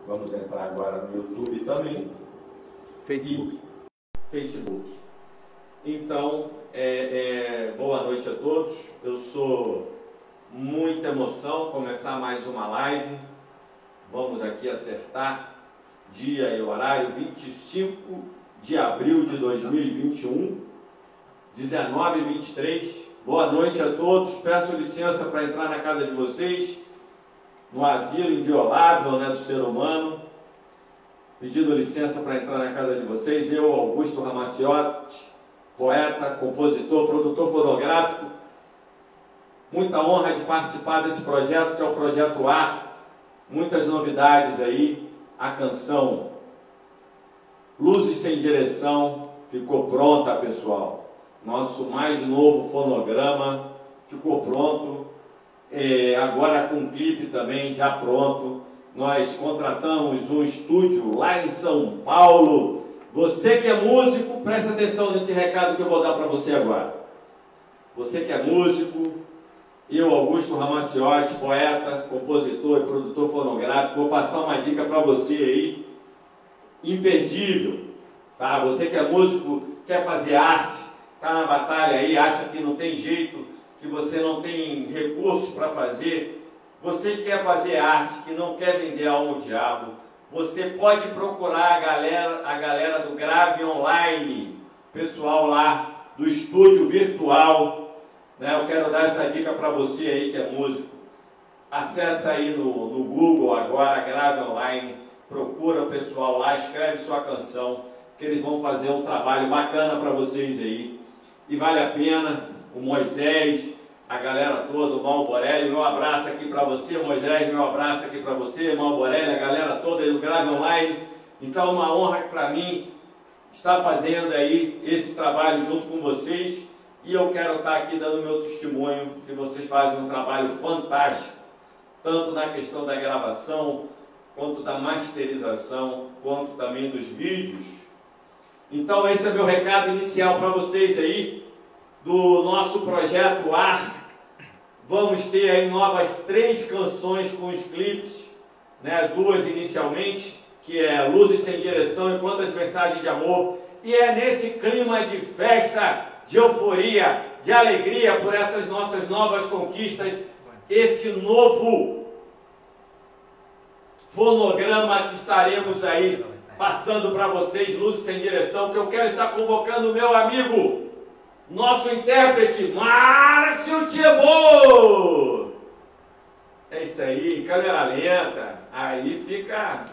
Vamos entrar agora no YouTube também. Facebook. Facebook. Então, boa noite a todos. Eu sou muita emoção começar mais uma live. Vamos aqui acertar dia e horário, 25 de abril de 2021, 19h23. Boa noite a todos. Peço licença para entrar na casa de vocês, no asilo inviolável, né, do ser humano. Pedindo licença para entrar na casa de vocês. Eu, Augusto Ramaciotti, poeta, compositor, produtor fonográfico. Muita honra de participar desse projeto, que é o Projeto Ar. Muitas novidades aí. A canção Luzes Sem Direção ficou pronta, pessoal. Nosso mais novo fonograma ficou pronto. Agora com clipe também já pronto. Nós contratamos um estúdio lá em São Paulo. Você que é músico, presta atenção nesse recado que eu vou dar para você agora. Você que é músico, eu, Augusto Ramaciotti, poeta, compositor e produtor fonográfico, vou passar uma dica para você aí, imperdível, tá? Você que é músico, quer fazer arte, está na batalha aí, acha que não tem jeito, que você não tem recursos para fazer, você que quer fazer arte, que não quer vender alma ao diabo, você pode procurar a galera do Grave Online, pessoal lá do estúdio virtual. Eu quero dar essa dica para você aí que é músico. Acessa aí no Google agora, Grave Online, procura o pessoal lá, escreve sua canção, que eles vão fazer um trabalho bacana para vocês aí. E vale a pena. O Moisés, a galera toda, o Mal Borelli, meu abraço aqui para você, Moisés, meu abraço aqui para você, Mal Borelli, a galera toda aí do Grave Online. Então, uma honra para mim estar fazendo aí esse trabalho junto com vocês. E eu quero estar aqui dando meu testemunho, que vocês fazem um trabalho fantástico, tanto na questão da gravação, quanto da masterização, quanto também dos vídeos. Então esse é meu recado inicial para vocês aí, do nosso Projeto Ar. Vamos ter aí novas 3 canções com os clipes, né? 2 inicialmente, que é Luzes Sem Direção e Quantas Mensagens de Amor. E é nesse clima de festa, de euforia, de alegria por essas nossas novas conquistas, esse novo fonograma que estaremos aí passando para vocês, Luzes Sem Direção, que eu quero estar convocando o meu amigo, nosso intérprete, Márcio Thibaut. É isso aí, câmera lenta, aí fica...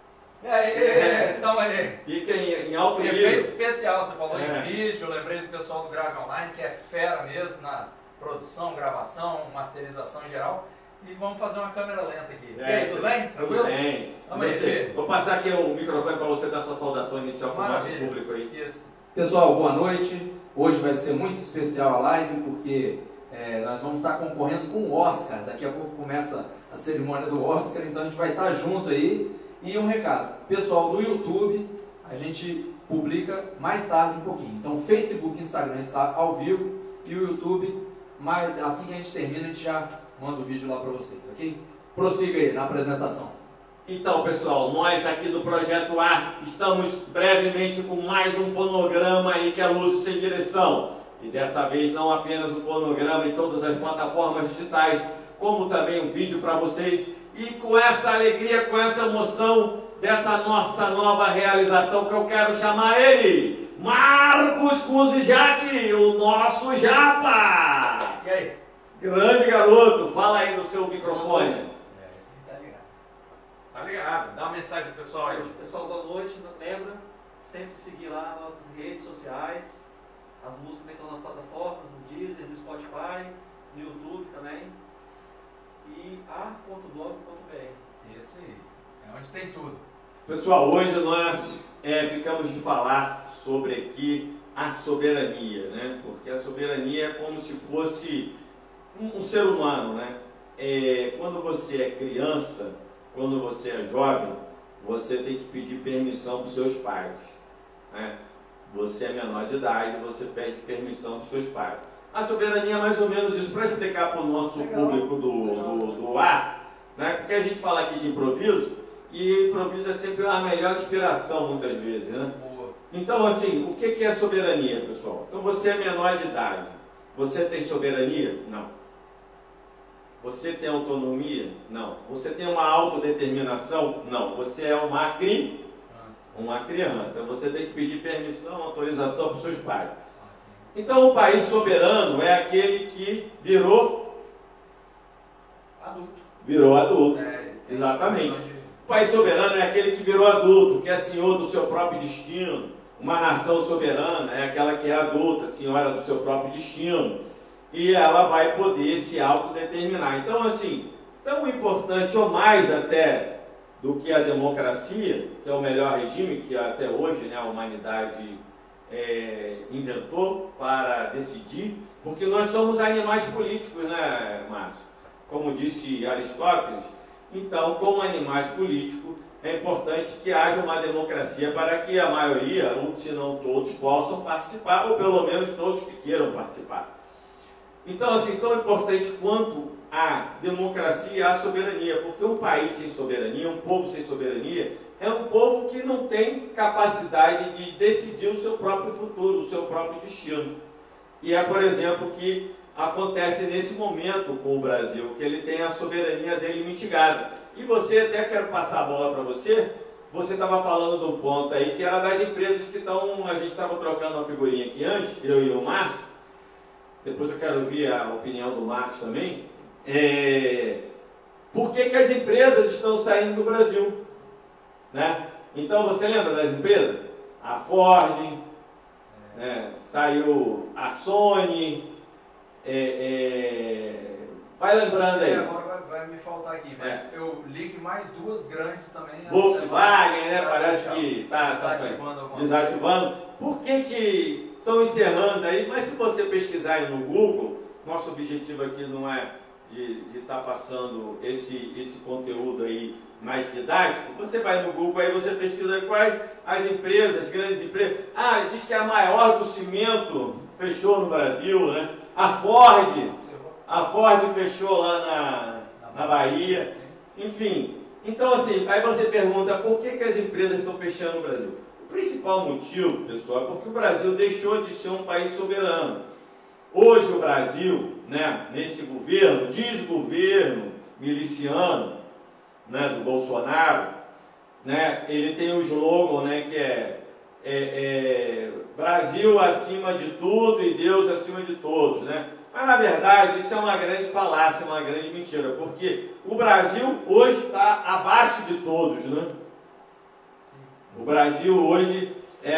Tamo aí. Fica em alto nível. Efeito especial, você falou em vídeo, eu lembrei do pessoal do Grave Online, que é fera mesmo na produção, gravação, masterização em geral. E vamos fazer uma câmera lenta aqui. E aí, tudo bem? Tranquilo? Tudo bem. Vamos aí. Vou passar aqui o microfone para você dar sua saudação inicial para o nosso público aí. Isso. Pessoal, boa noite. Hoje vai ser muito especial a live, porque nós vamos estar concorrendo com o Oscar. Daqui a pouco começa a cerimônia do Oscar, então a gente vai estar junto aí. E um recado, pessoal do YouTube, a gente publica mais tarde um pouquinho. Então Facebook e Instagram está ao vivo e o YouTube, assim que a gente termina, a gente já manda o vídeo lá para vocês, ok? Prossiga aí na apresentação. Então, pessoal, nós aqui do Projeto Ar estamos brevemente com mais um fonograma aí, que é Luzes Sem Direção. E dessa vez não apenas um fonograma em todas as plataformas digitais, como também um vídeo para vocês. E com essa alegria, com essa emoção dessa nossa nova realização, que eu quero chamar ele, Marcos Cusijac, o nosso Japa. E aí? Grande garoto, fala aí no seu microfone. Esse tá ligado. Tá ligado, dá uma mensagem pro pessoal aí. Pessoal, boa noite. Lembra, sempre seguir lá nossas redes sociais. As músicas também estão nas plataformas, no Deezer, no Spotify, no YouTube também. E ar.blog.br. Esse aí, é onde tem tudo. Pessoal, hoje nós ficamos de falar sobre aqui a soberania, né? Porque a soberania é como se fosse um ser humano, né? Quando você é criança, quando você é jovem, você tem que pedir permissão para os seus pais, né? Você é menor de idade, você pede permissão para os seus pais. A soberania é mais ou menos isso, para explicar para o nosso público do ar, né? Porque a gente fala aqui de improviso e improviso é sempre a melhor inspiração, muitas vezes, né? Boa. Então, assim, o que é soberania, pessoal? Então, você é menor de idade. Você tem soberania? Não. Você tem autonomia? Não. Você tem uma autodeterminação? Não. Você é uma criança. Você tem que pedir permissão, autorização para os seus pais. Então, o país soberano é aquele que virou adulto. Exatamente. O país soberano é aquele que virou adulto, que é senhor do seu próprio destino. Uma nação soberana é aquela que é adulta, senhora do seu próprio destino. E ela vai poder se autodeterminar. Então, assim, tão importante ou mais até do que a democracia, que é o melhor regime que até hoje, né, a humanidade inventou para decidir, porque nós somos animais políticos, né, Márcio? Como disse Aristóteles, então, como animais políticos, é importante que haja uma democracia para que a maioria, ou se não todos, possam participar, ou pelo menos todos que queiram participar. Então, assim, tão importante quanto a democracia e a soberania, porque um país sem soberania, um povo sem soberania, é um povo que não tem capacidade de decidir o seu próprio futuro, o seu próprio destino. E é, por exemplo, o que acontece nesse momento com o Brasil, que ele tem a soberania dele mitigada. E você, até quero passar a bola para você, você estava falando de um ponto aí, que era das empresas que estão, a gente estava trocando uma figurinha aqui antes, eu e o Márcio, depois eu quero ouvir a opinião do Márcio também, por que as empresas estão saindo do Brasil? Né? Então, você lembra das empresas? A Ford, né? Saiu a Sony, vai lembrando aí. Agora vai me faltar aqui, mas eu li que mais duas grandes também. Volkswagen, né? Parece que está desativando. Por que estão encerrando aí? Mas se você pesquisar aí no Google, nosso objetivo aqui não é de estar passando esse conteúdo aí mais didático. Você vai no Google, aí você pesquisa quais as empresas, grandes empresas. Diz que a maior do cimento fechou no Brasil, né? A Ford fechou lá na Bahia. Enfim, então assim, aí você pergunta por que as empresas estão fechando no Brasil? O principal motivo, pessoal, é porque o Brasil deixou de ser um país soberano. Hoje o Brasil, né, nesse governo, desgoverno miliciano, né, do Bolsonaro, né, ele tem o slogan, né, que é Brasil acima de tudo e Deus acima de todos, né? Mas na verdade isso é uma grande falácia, uma grande mentira, porque o Brasil hoje está abaixo de todos, né? O Brasil hoje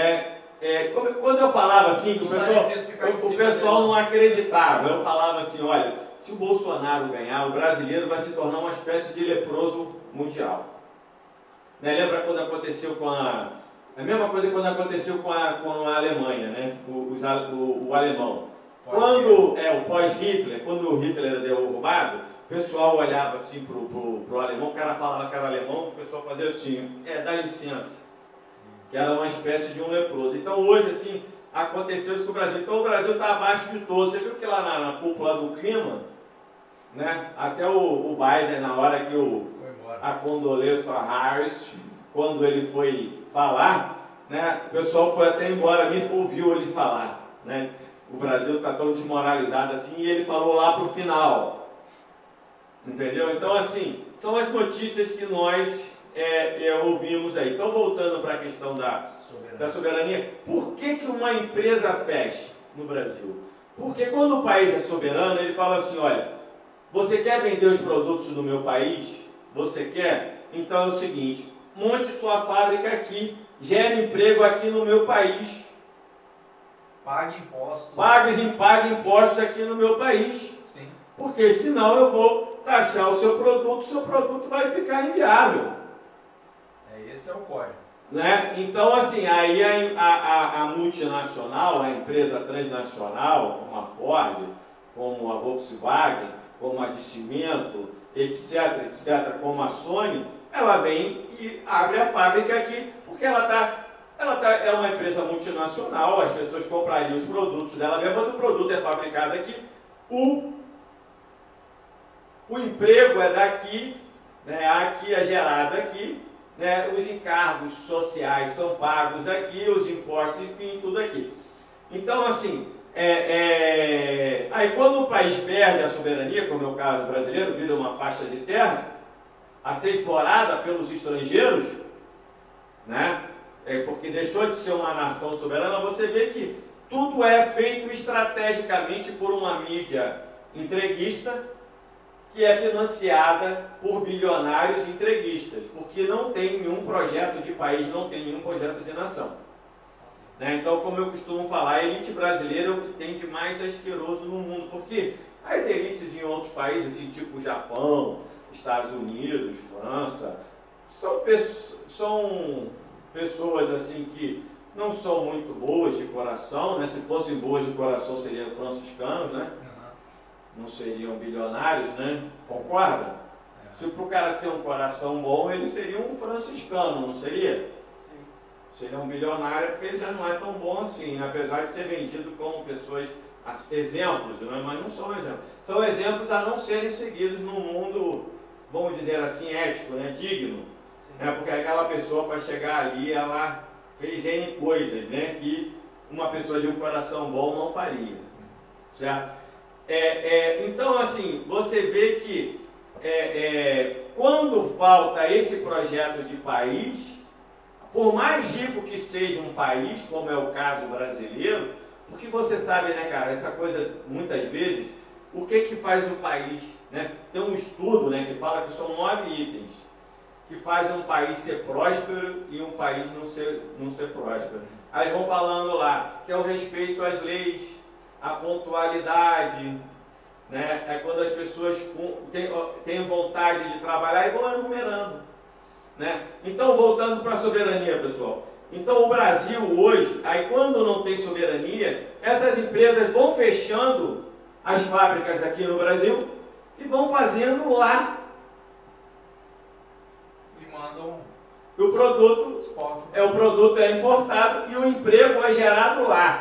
quando eu falava assim, que o pessoal não acreditava, eu falava assim, olha, se o Bolsonaro ganhar, o brasileiro vai se tornar uma espécie de leproso mundial. Né? Lembra quando aconteceu com a mesma coisa quando aconteceu com a Alemanha, né? O alemão. Quando o pós-Hitler, quando o Hitler era derrubado, o pessoal olhava assim pro alemão, o cara falava que era alemão, o pessoal fazia assim, dá licença, que era uma espécie de um leproso. Então hoje, assim, aconteceu isso com o Brasil. Então o Brasil está abaixo de todos. Você viu que lá na cúpula do clima, né? Até o Biden, na hora que a condoleço a Harris, quando ele foi falar, né? O pessoal foi até embora, nem ouviu ele falar, né? O Brasil está tão desmoralizado assim, e ele falou lá para o final. Entendeu? Então, assim, são as notícias que nós ouvimos aí. Então, voltando para a questão da soberania, por que uma empresa fecha no Brasil? Porque quando o país é soberano, ele fala assim, olha, você quer vender os produtos do meu país? Você quer? Então é o seguinte, monte sua fábrica aqui, gere emprego aqui no meu país. Pague impostos. Pague impostos aqui no meu país. Sim. Porque senão eu vou taxar o seu produto vai ficar inviável. Esse é o código. Né? Então, assim, aí a multinacional, a empresa transnacional, como a Ford, como a Volkswagen, como a de cimento, etc., como a Sony, ela vem e abre a fábrica aqui, porque ela é uma empresa multinacional, as pessoas comprariam os produtos dela mesmo, mas o produto é fabricado aqui, o emprego é daqui, né? Aqui é gerado aqui, né, os encargos sociais são pagos aqui, os impostos, enfim, tudo aqui. Então, assim, aí quando o país perde a soberania, como é o caso brasileiro, vira uma faixa de terra a ser explorada pelos estrangeiros, né, porque deixou de ser uma nação soberana, você vê que tudo é feito estrategicamente por uma mídia entreguista que é financiada por bilionários entreguistas, porque não tem nenhum projeto de país, não tem nenhum projeto de nação. Né? Então, como eu costumo falar, a elite brasileira é o que tem de mais asqueroso no mundo, porque as elites em outros países, assim, tipo Japão, Estados Unidos, França, são pessoas assim que não são muito boas de coração, né? Se fossem boas de coração seriam franciscanos, né? Não seriam bilionários, né? Concorda? Se para o cara ter um coração bom, ele seria um franciscano, não seria? Sim. Seria um bilionário, porque ele já não é tão bom assim, né? Apesar de ser vendido como pessoas, exemplos, né? Mas não são exemplos. São exemplos a não serem seguidos no mundo, vamos dizer assim, ético, né? Digno. Né? Porque aquela pessoa, para chegar ali, ela fez N coisas, né? Que uma pessoa de um coração bom não faria. Certo? Então, assim, você vê que quando falta esse projeto de país, por mais rico que seja um país, como é o caso brasileiro, porque você sabe, né, cara, essa coisa, muitas vezes, o que faz um país, né? Tem um estudo, né, que fala que são 9 itens que fazem um país ser próspero e um país não ser próspero. Aí vão falando lá, que é o respeito às leis, a pontualidade, né? É quando as pessoas têm vontade de trabalhar e vão enumerando, né? Então, voltando para a soberania, pessoal. Então, o Brasil hoje, aí quando não tem soberania, essas empresas vão fechando as fábricas aqui no Brasil e vão fazendo lá. E mandam... O produto é importado e o emprego é gerado lá.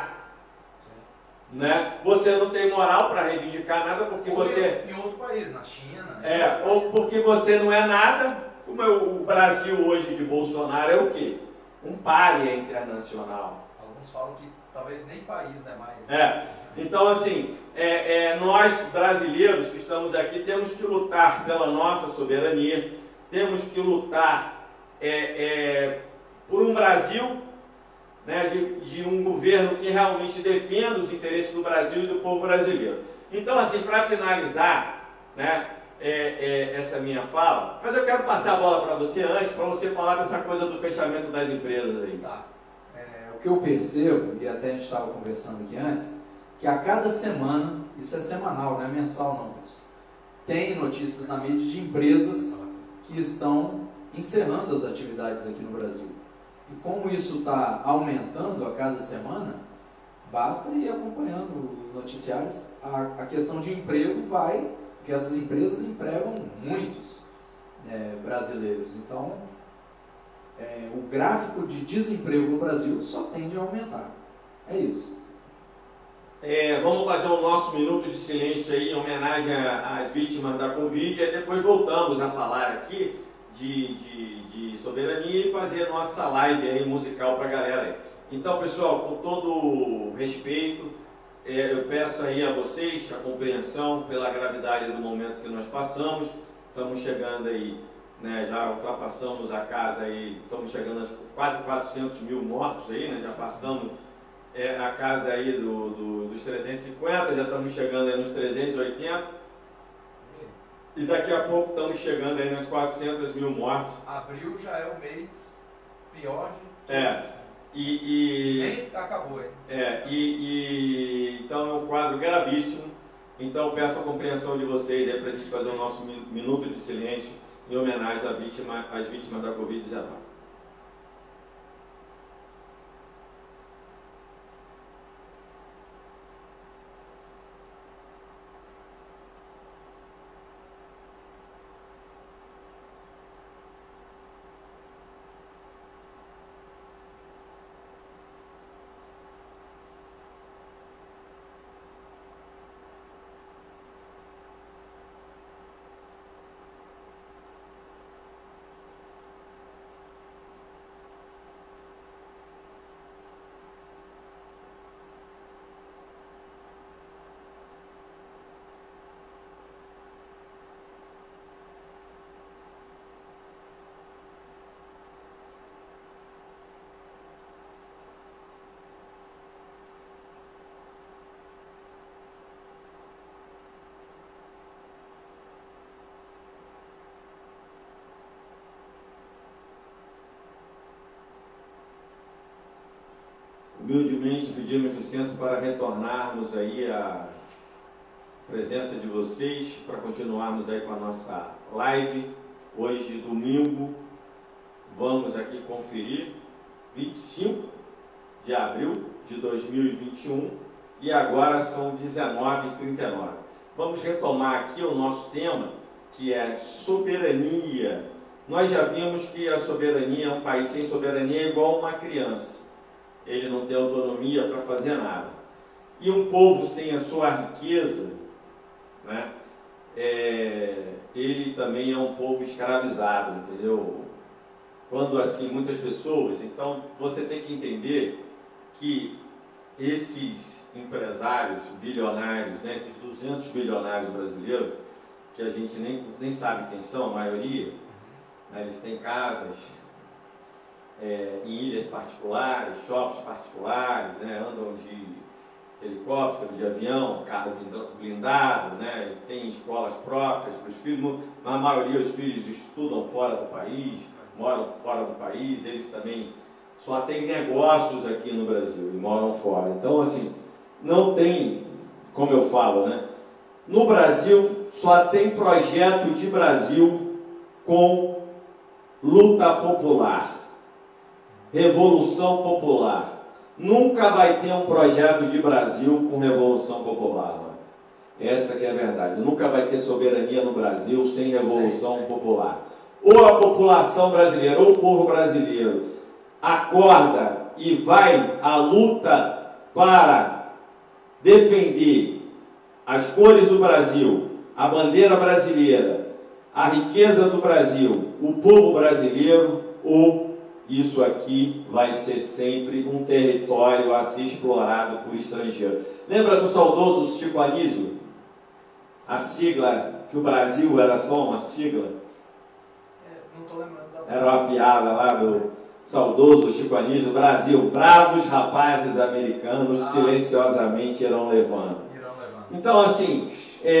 Né? Você não tem moral para reivindicar nada porque você... Em outro país, na China... Né? Ou porque você não é nada. Como o Brasil hoje de Bolsonaro é o quê? Um pária internacional. Alguns falam que talvez nem país é mais. Então, assim, nós brasileiros que estamos aqui temos que lutar pela nossa soberania, temos que lutar por um Brasil, né, de um governo que realmente defenda os interesses do Brasil e do povo brasileiro. Então, assim, para finalizar, né, essa minha fala, mas eu quero passar a bola para você antes, para você falar dessa coisa do fechamento das empresas aí. Tá. O que eu percebo, e até a gente estava conversando aqui antes, que a cada semana, isso é semanal, não é mensal não, pessoal, tem notícias na mídia de empresas que estão encerrando as atividades aqui no Brasil. E como isso está aumentando a cada semana, basta ir acompanhando os noticiários, a questão de emprego vai, porque essas empresas empregam muitos brasileiros. Então, o gráfico de desemprego no Brasil só tende a aumentar. É isso. Vamos fazer o nosso minuto de silêncio aí em homenagem às vítimas da Covid, e depois voltamos a falar aqui de soberania e fazer a nossa live aí musical para a galera aí. Então, pessoal, com todo respeito, eu peço aí a vocês a compreensão pela gravidade do momento que nós passamos. Estamos chegando aí, né, já ultrapassamos a casa aí, estamos chegando a quase 400 mil mortos aí, né, já passamos a casa aí dos 350, já estamos chegando aí nos 380. E daqui a pouco estamos chegando aí nas 400 mil mortes. Abril já é o mês pior de mês acabou, então é um quadro gravíssimo. Então eu peço a compreensão de vocês aí para a gente fazer o nosso minuto de silêncio em homenagem às vítimas da Covid-19. Humildemente pedimos licença para retornarmos aí à presença de vocês, para continuarmos aí com a nossa live. Hoje, domingo, vamos aqui conferir 25 de abril de 2021 e agora são 19h39. Vamos retomar aqui o nosso tema, que é soberania. Nós já vimos que a soberania, um país sem soberania é igual a uma criança. Ele não tem autonomia para fazer nada. E um povo sem a sua riqueza, né, ele também é um povo escravizado, entendeu? Quando assim, muitas pessoas... Então, você tem que entender que esses empresários bilionários, né, esses 200 bilionários brasileiros, que a gente nem sabe quem são, a maioria, né, eles têm casas em ilhas particulares, shoppings particulares, né, andam de helicóptero, de avião, carro blindado, né, tem escolas próprias para os filhos. A maioria dos filhos estudam fora do país, moram fora do país, eles também só têm negócios aqui no Brasil e moram fora. Então, assim, não tem, como eu falo, né, no Brasil só tem projeto de Brasil com luta popular, revolução popular. Nunca vai ter um projeto de Brasil com revolução popular. Mano. Essa que é a verdade. Nunca vai ter soberania no Brasil sem revolução popular. Ou a população brasileira, ou o povo brasileiro acorda e vai à luta para defender as cores do Brasil, a bandeira brasileira, a riqueza do Brasil, o povo brasileiro, ou isso aqui vai ser sempre um território a ser explorado por estrangeiros. Lembra do saudoso Chico Anísio? A sigla, que o Brasil era só uma sigla? Não estou lembrando exatamente. Era uma piada lá do saudoso Chico Anísio: Brasil, bravos rapazes americanos silenciosamente irão levando. Então, assim,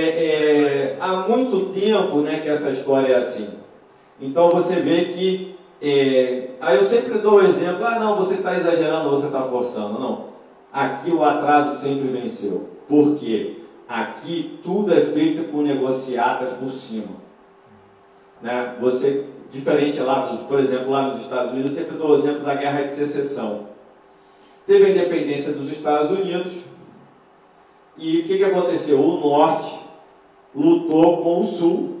há muito tempo, né, que essa história é assim. Então você vê que aí eu sempre dou o exemplo: ah, não, você está exagerando, você está forçando. Não, aqui o atraso sempre venceu. Por quê? Aqui tudo é feito com negociatas por cima, né? Você, diferente lá, por exemplo, lá nos Estados Unidos, eu sempre dou o exemplo da Guerra de Secessão. Teve a independência dos Estados Unidos e o que aconteceu? O Norte lutou com o Sul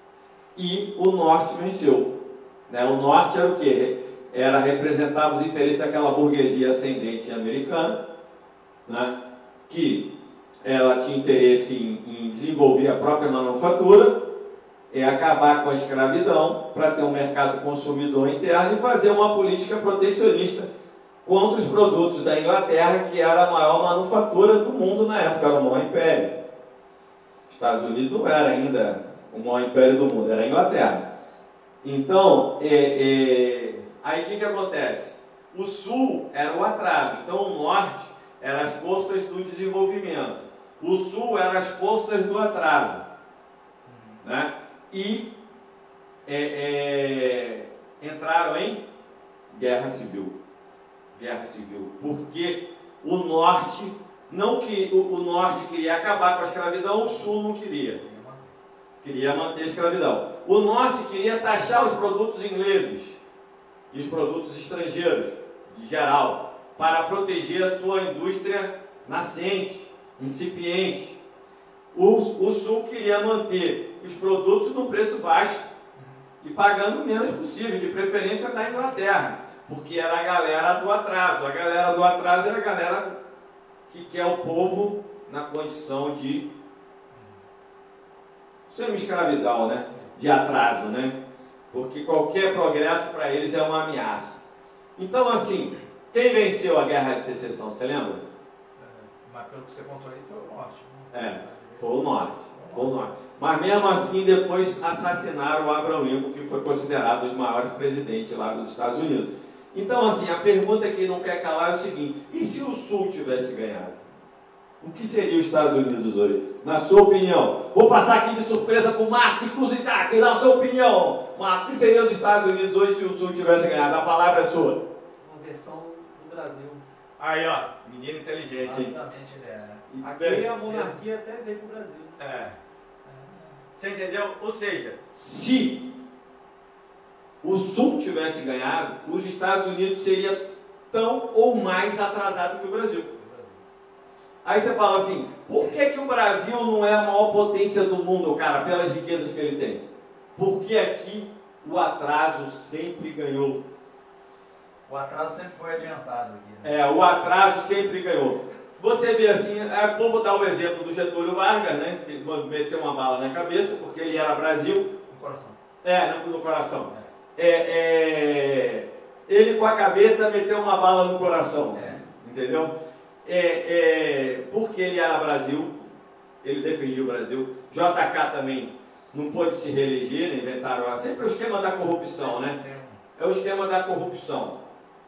e o Norte venceu. Né? O Norte era o quê? Representava os interesses daquela burguesia ascendente americana, né? Que ela tinha interesse em desenvolver a própria manufatura, acabar com a escravidão para ter um mercado consumidor interno e fazer uma política protecionista contra os produtos da Inglaterra, que era a maior manufatura do mundo na época, era o maior império. Os Estados Unidos não era ainda o maior império do mundo, era a Inglaterra. Então, aí o que acontece? O Sul era o atraso, então o Norte eram as forças do desenvolvimento, o Sul eram as forças do atraso, né? E entraram em guerra civil. Guerra civil, porque o Norte o Norte queria acabar com a escravidão, o Sul não queria. Queria manter a escravidão. O Norte queria taxar os produtos ingleses e os produtos estrangeiros, em geral, para proteger a sua indústria nascente, incipiente. O Sul queria manter os produtos no preço baixo e pagando o menos possível, de preferência da Inglaterra, porque era a galera do atraso. A galera do atraso era a galera que quer o povo na condição de semi-escravidão, né? De atraso, né? Porque qualquer progresso para eles é uma ameaça. Então, assim, quem venceu a Guerra de Secessão, você lembra? Mas pelo que você contou aí, foi o Norte. Foi o Norte. Foi o Norte. Mas mesmo assim, depois assassinaram o Abraham Lincoln, que foi considerado um dos maiores presidentes lá dos Estados Unidos. Então, assim, a pergunta que não quer calar é o seguinte: e se o Sul tivesse ganhado? O que seria os Estados Unidos hoje? Na sua opinião? Vou passar aqui de surpresa para o Marcos Cruzitac, na sua opinião. Marcos, o que seria os Estados Unidos hoje se o Sul tivesse ganhado? A palavra é sua. Uma versão do Brasil. Aí, ó, menino inteligente, hein? Exatamente, ele é. Aqui a monarquia até veio pro Brasil. É. Você entendeu? Ou seja, se o Sul tivesse ganhado, os Estados Unidos seria tão ou mais atrasado que o Brasil. Aí você fala assim, por que o Brasil não é a maior potência do mundo, cara, pelas riquezas que ele tem? Porque aqui o atraso sempre ganhou. O atraso sempre foi adiantado aqui, né? O atraso sempre ganhou. Você vê assim, eu vou dar o exemplo do Getúlio Vargas, né, que meteu uma bala na cabeça, porque ele era Brasil. No coração. No coração. Ele com a cabeça meteu uma bala no coração, entendeu? Porque ele era Brasil, ele defendia o Brasil. JK também não pôde se reeleger, inventaram sempre o esquema da corrupção, né? É o esquema da corrupção.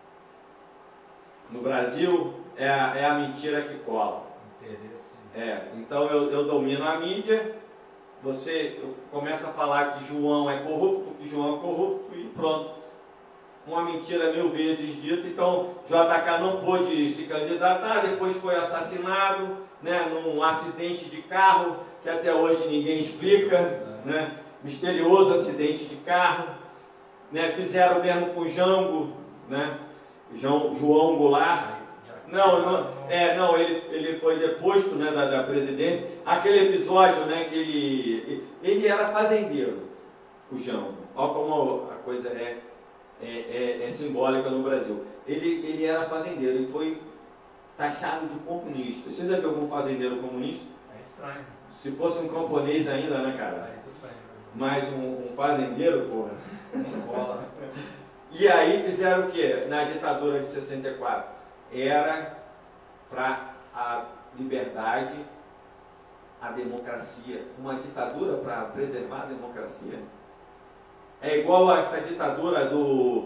No Brasil é a mentira que cola. Interesse. Então eu domino a mídia, você começa a falar que João é corrupto, e pronto. Uma mentira 1000 vezes dita. Então JK não pôde se candidatar, depois foi assassinado, né, num acidente de carro que até hoje ninguém explica, né, misterioso acidente de carro, né, fizeram o mesmo com Jango, né, João Goulart. Não, ele foi deposto, né, da presidência. Aquele episódio, né, que ele era fazendeiro, o Jango. Olha como a coisa é simbólica no Brasil. Ele era fazendeiro e foi taxado de comunista. Você já viu algum fazendeiro comunista? É estranho. Se fosse um camponês ainda, né, cara? Aí tudo bem. Mas um fazendeiro, porra. Não cola. E aí fizeram o quê? Na ditadura de 64? Era para a liberdade, a democracia. Uma ditadura para preservar a democracia. É igual a essa ditadura do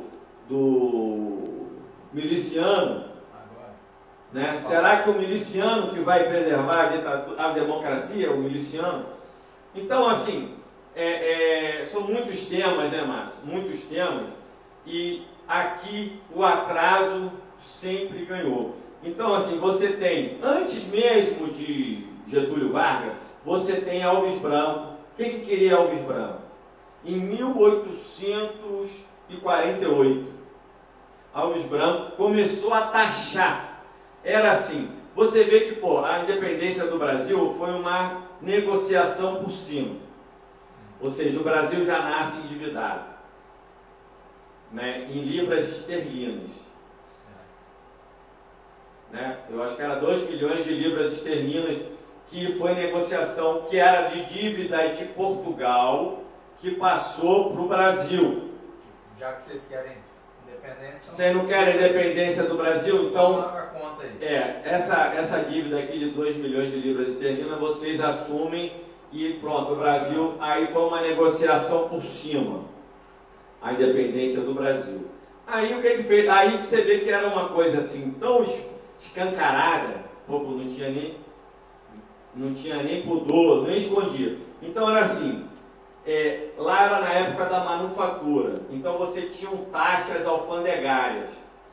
miliciano. Agora. Né? Será que o miliciano que vai preservar a democracia, o miliciano? Então, assim, são muitos temas, né, Márcio? Muitos temas. E aqui o atraso sempre ganhou. Então, assim, você tem, antes mesmo de Getúlio Vargas, você tem Alves Branco. O que queria Alves Branco? Em 1848, Alves Branco começou a taxar. Era assim, você vê que a independência do Brasil foi uma negociação por cima. Ou seja, o Brasil já nasce endividado, né, em libras esterlinas. Né? Eu acho que era 2 milhões de libras esterlinas, que foi negociação que era de dívida de Portugal, que passou para o Brasil. Já que vocês querem independência... Vocês não querem independência do Brasil? Então, paga a conta aí. Essa dívida aqui de 2 milhões de libras esterlinas, vocês assumem e pronto, o Brasil... Aí foi uma negociação por cima, a independência do Brasil. Aí o que ele fez? Aí você vê que era uma coisa assim, tão escancarada, o povo não tinha nem pudor, nem escondia. Então era assim... lá era na época da manufatura, então você tinha taxas alfandegárias,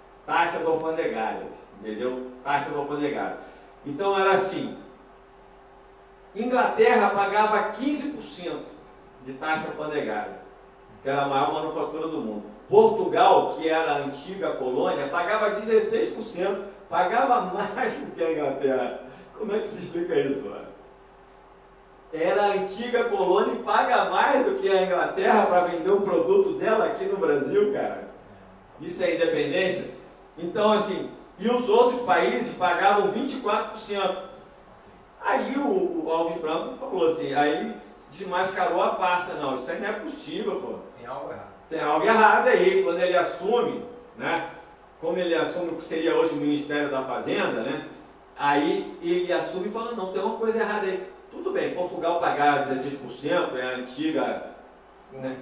entendeu? Taxas alfandegárias. Então era assim, Inglaterra pagava 15% de taxa alfandegária, que era a maior manufatura do mundo. Portugal, que era a antiga colônia, pagava 16%, pagava mais do que a Inglaterra. Como é que se explica isso, mano? Era a antiga colônia e paga mais do que a Inglaterra para vender o produto dela aqui no Brasil, cara. Isso é independência? Então, assim, e os outros países pagavam 24%. Aí o Alves Branco falou assim, aí desmascarou a farsa. Não, isso aí não é possível, pô. Tem algo errado. Tem algo errado aí. Quando ele assume, né? Como ele assume o que seria hoje o Ministério da Fazenda, né? Aí ele assume e fala, não, tem uma coisa errada aí. Tudo bem, Portugal pagava 16%, é a antiga, né?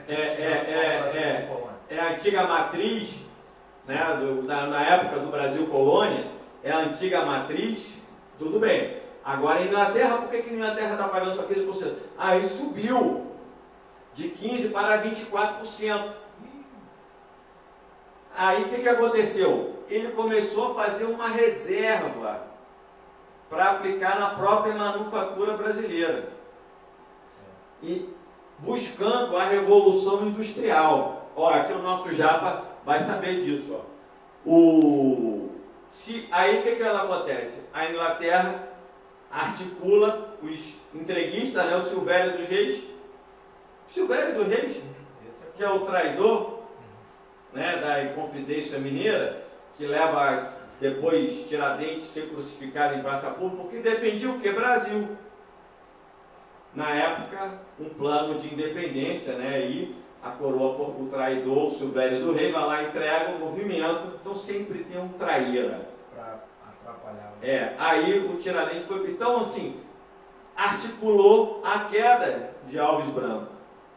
É a antiga matriz, né? Na época do Brasil colônia, é a antiga matriz, tudo bem. Agora a Inglaterra, por que a Inglaterra está pagando só 15%? Aí subiu de 15% para 24%. Aí o que aconteceu? Ele começou a fazer uma reserva para aplicar na própria manufatura brasileira. E buscando a revolução industrial. Ó, aqui o nosso Japa vai saber disso. Ó. Aí o que acontece? A Inglaterra articula os entreguistas, né, o Silvério dos Reis. O Silvério dos Reis, que é o traidor, né, da Inconfidência Mineira, que leva depois Tiradentes ser crucificado em praça pública, porque defendia o que? Brasil. Na época, um plano de independência, né, e a coroa, o traidor, o Silvério do Rei, vai lá e entrega o movimento. Então sempre tem um traíra. Para atrapalhar. Aí o Tiradentes foi. Então, assim, articulou a queda de Alves Branco.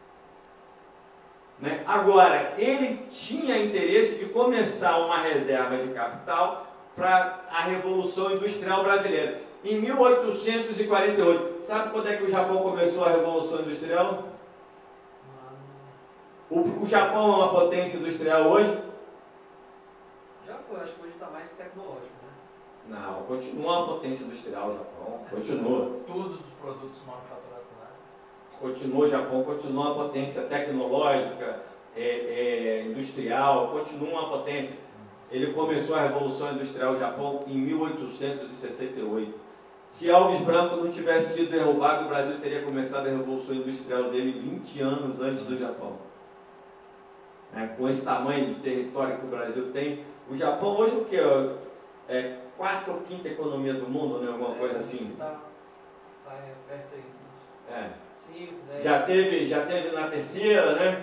Né? Agora, ele tinha interesse de começar uma reserva de capital para a Revolução Industrial Brasileira. Em 1848, sabe quando é que o Japão começou a Revolução Industrial? O Japão é uma potência industrial hoje? Já foi, acho que hoje está mais tecnológico, né? Não, continua uma potência industrial o Japão, continua. Todos os produtos manufaturados lá. Continua o Japão, continua uma potência tecnológica, industrial, continua uma potência. Ele começou a Revolução Industrial do Japão em 1868. Se Alves Branco não tivesse sido derrubado, o Brasil teria começado a Revolução Industrial dele 20 anos antes do Japão. Com esse tamanho de território que o Brasil tem, o Japão hoje o que? É quarta ou quinta economia do mundo, né? Alguma coisa assim. Tá perto aí. 5, 10. Já teve na terceira, né?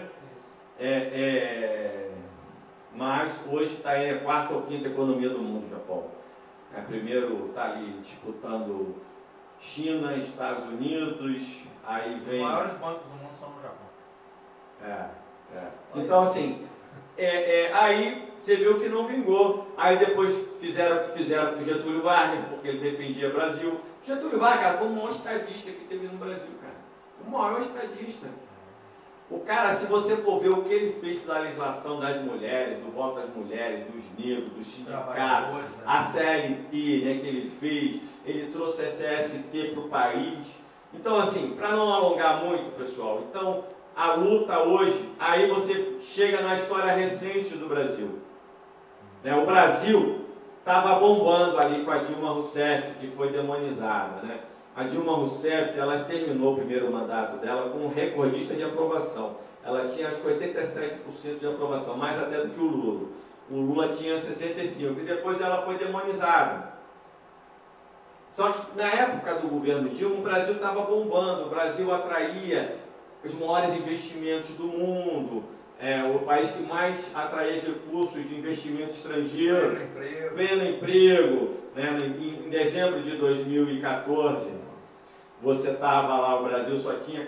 Isso. Mas hoje está aí a quarta ou quinta economia do mundo, o Japão. Primeiro está ali disputando China, Estados Unidos, aí vem... Os maiores bancos do mundo são no Japão. Então, assim, aí você viu que não vingou. Aí depois fizeram o que fizeram com Getúlio Vargas, porque ele defendia o Brasil. Getúlio Vargas, cara, foi o maior estadista que teve no Brasil, cara. O maior estadista. O cara, se você for ver o que ele fez pela legislação das mulheres, do voto das mulheres, dos negros, dos sindicatos, a CLT, né, que ele fez, ele trouxe a CST para o país. Então, assim, para não alongar muito, pessoal, então a luta hoje, aí você chega na história recente do Brasil. O Brasil estava bombando ali com a Dilma Rousseff, que foi demonizada, né? A Dilma Rousseff, ela terminou o primeiro mandato dela com um recordista de aprovação. Ela tinha, acho que 87% de aprovação, mais até do que o Lula. O Lula tinha 65%, e depois ela foi demonizada. Só que na época do governo Dilma, o Brasil estava bombando, o Brasil atraía os maiores investimentos do mundo, o país que mais atraía recursos de investimento estrangeiro, pleno emprego. Em dezembro de 2014, você estava lá, o Brasil só tinha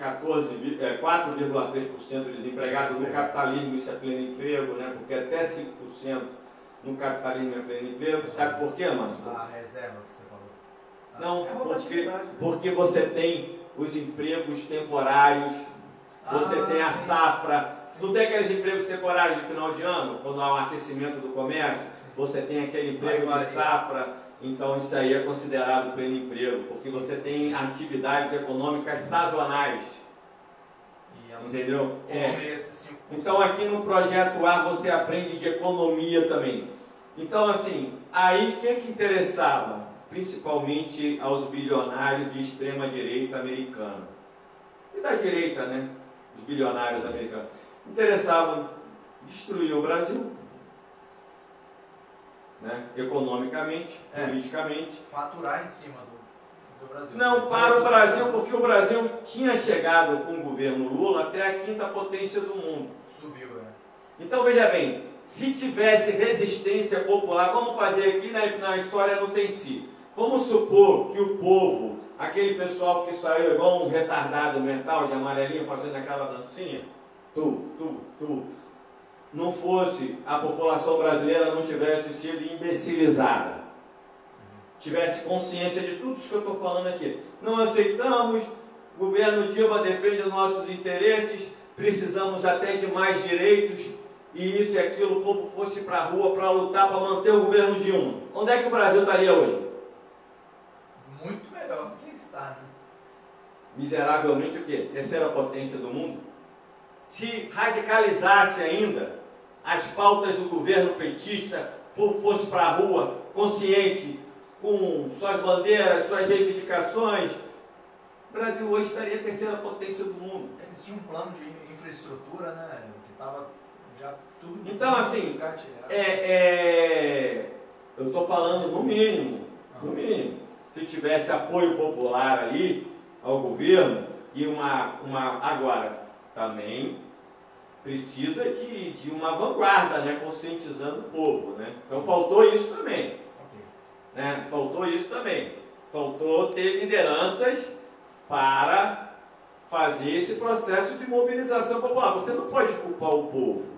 4,3% de desempregado. No capitalismo isso é pleno emprego, né? Porque até 5% no capitalismo é pleno emprego. Sabe por quê, Márcio? A reserva que você falou. Não, porque você tem os empregos temporários, você tem a safra. Não tem aqueles empregos temporários de final de ano, quando há um aquecimento do comércio? Você tem aquele emprego de safra. Então isso aí é considerado pleno emprego, porque você tem atividades econômicas sazonais. Entendeu? Então aqui no Projeto A você aprende de economia também. Então assim, aí o que interessava? Principalmente aos bilionários de extrema direita americana. E da direita, né? Os bilionários americanos. Interessavam destruir o Brasil. Economicamente, politicamente. Faturar em cima do Brasil. Não, para o Brasil, porque o Brasil tinha chegado com o governo Lula até a quinta potência do mundo. Subiu, Então veja bem, se tivesse resistência popular, vamos fazer aqui na história não tem si. Vamos supor que o povo, aquele pessoal que saiu igual um retardado mental de amarelinho fazendo aquela dancinha, não fosse, a população brasileira não tivesse sido imbecilizada, tivesse consciência de tudo isso que eu estou falando aqui. Não aceitamos, o governo Dilma defende os nossos interesses, precisamos até de mais direitos, e isso e aquilo, o povo fosse para a rua para lutar, para manter o governo Dilma, onde é que o Brasil estaria hoje? Muito melhor do que ele está, né? Miseravelmente o quê? Terceira potência do mundo? Se radicalizasse ainda as pautas do governo petista, o povo fosse para a rua consciente, com suas bandeiras, suas reivindicações, o Brasil hoje estaria a terceira potência do mundo. Eles tinham um plano de infraestrutura, né? Que estava já tudo... Então, assim, eu estou falando no mínimo, se tivesse apoio popular ali ao governo e agora, também precisa de uma vanguarda, né? Conscientizando o povo, né? Então faltou isso também. Né? Faltou isso também. Faltou ter lideranças para fazer esse processo de mobilização popular. Você não pode culpar o povo.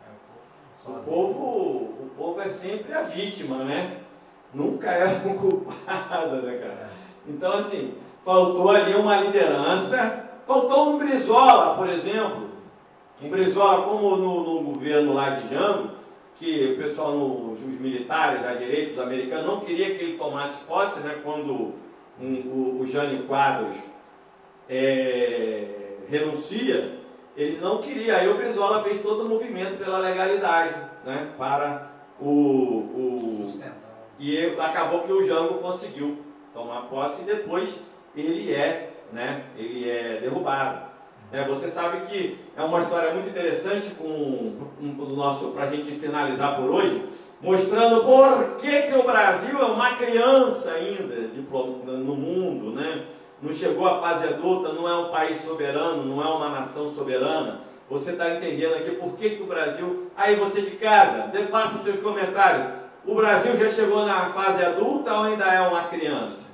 O povo é sempre a vítima, né? Nunca é o culpado, né, cara? Então, assim, faltou ali uma liderança. Faltou um Brizola, por exemplo. Um Brizola, como no governo lá de Jango, que o pessoal, os militares, a direita, os americanos, não queria que ele tomasse posse, né, quando o Jânio Quadros renuncia, eles não queriam. Aí o Brizola fez todo o movimento pela legalidade, né, para e acabou que o Jango conseguiu tomar posse e depois ele é derrubado. Você sabe que é uma história muito interessante para a gente finalizar por hoje, mostrando por que o Brasil é uma criança ainda no mundo, né? Não chegou à fase adulta, não é um país soberano, não é uma nação soberana. Você está entendendo aqui por que o Brasil... Aí você de casa, faça seus comentários. O Brasil já chegou na fase adulta ou ainda é uma criança?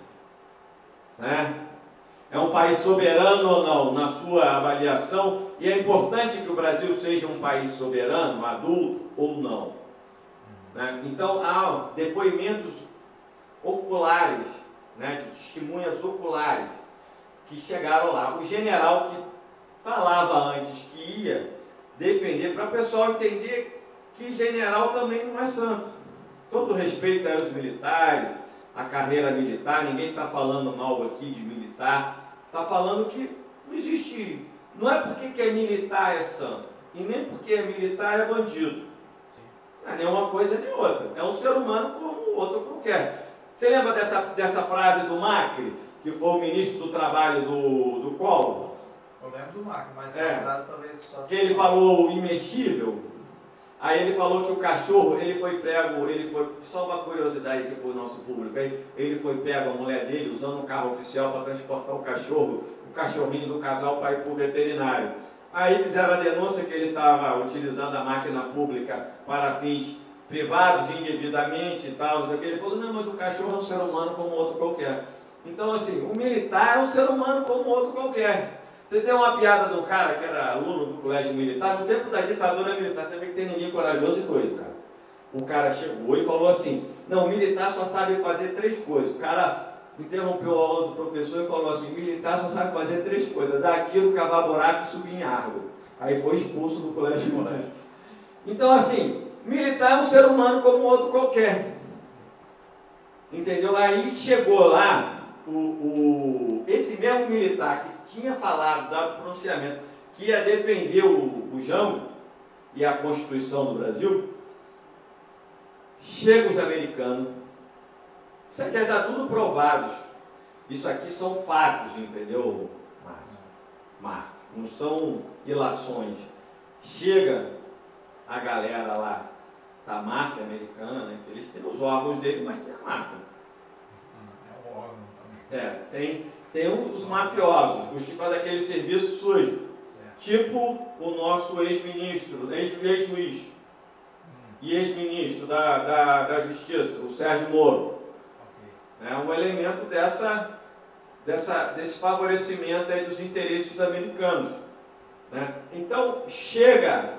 Né? É um país soberano ou não, na sua avaliação? E é importante que o Brasil seja um país soberano, adulto ou não. Né? Então, há depoimentos oculares, né, de testemunhas oculares, que chegaram lá. O general que falava antes que ia defender, para o pessoal entender que general também não é santo. Todo respeito aos militares, a carreira militar, ninguém está falando mal aqui de militar, está falando que não existe, não é porque que é militar é santo, e nem porque é militar é bandido. Não é nem uma coisa nem outra, é um ser humano como outro qualquer. Você lembra dessa frase do Macri, que foi o ministro do Trabalho do Collor? Eu lembro do Macri, mas essa frase talvez só... Que ele falou imexível. Aí ele falou que o cachorro, ele foi, só uma curiosidade aqui para o nosso público, ele foi pego, a mulher dele, usando um carro oficial para transportar o cachorrinho do casal para ir para o veterinário. Aí fizeram a denúncia que ele estava utilizando a máquina pública para fins privados, indevidamente e tal, não sei o que. Ele falou, não, mas o cachorro é um ser humano como outro qualquer. Então, assim, o militar é um ser humano como outro qualquer. Você tem uma piada do cara que era aluno do colégio militar, no tempo da ditadura militar, você vê que tem ninguém corajoso e doido, cara. O cara chegou e falou assim, não, o militar só sabe fazer 3 coisas. O cara interrompeu a aula do professor e falou assim, militar só sabe fazer 3 coisas, dar tiro, cavar buraco e subir em árvore. Aí foi expulso do colégio militar. Então, assim, militar é um ser humano como outro qualquer. Entendeu? Aí chegou lá, esse mesmo militar que tinha falado, dado pronunciamento, que ia defender o Jango e a Constituição do Brasil, chega os americanos, isso aqui já está tudo provado, isso aqui são fatos, entendeu, Marcos? Não são ilações. Chega a galera lá da máfia americana, né, que eles têm os órgãos dele, mas tem a máfia. É o órgão também. Tem os mafiosos, os que fazem aquele serviço sujo. Certo. Tipo o nosso ex-ministro, ex-juiz e ex-ministro da Justiça, o Sérgio Moro. Okay. É um elemento desse favorecimento aí dos interesses americanos. Né? Então, chega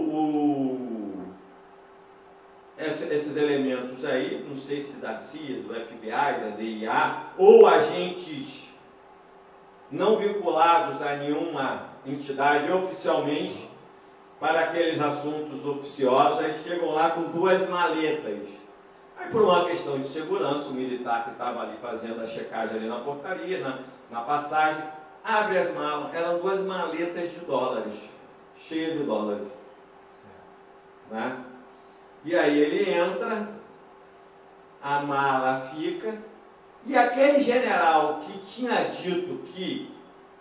esses elementos aí, não sei se da CIA, do FBI, da DIA, ou agentes não vinculados a nenhuma entidade oficialmente, para aqueles assuntos oficiosos, aí chegam lá com 2 maletas. Aí, por uma questão de segurança, o militar que estava ali fazendo a checagem ali na portaria, na passagem, abre as malas. Eram 2 maletas de dólares, cheias de dólares. Né? E aí ele entra, a mala fica, e aquele general que tinha dito que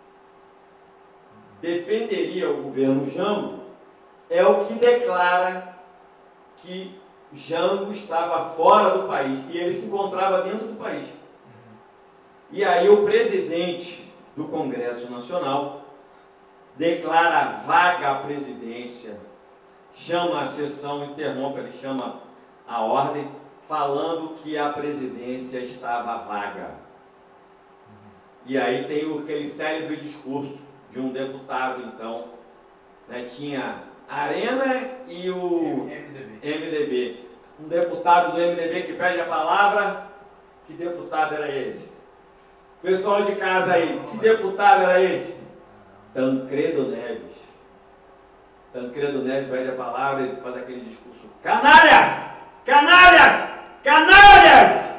defenderia o governo Jango, é o que declara que Jango estava fora do país e ele se encontrava dentro do país. E aí o presidente do Congresso Nacional declara vaga a presidência, chama a sessão, interrompe, ele chama a ordem, falando que a presidência estava vaga. E aí tem aquele célebre discurso de um deputado, então, né, tinha Arena e o MDB. Um deputado do MDB que pede a palavra, que deputado era esse? Pessoal de casa aí, que deputado era esse? Tancredo Neves. Tancredo Neves pede a palavra e faz aquele discurso: canalhas! Canalhas! Canalhas!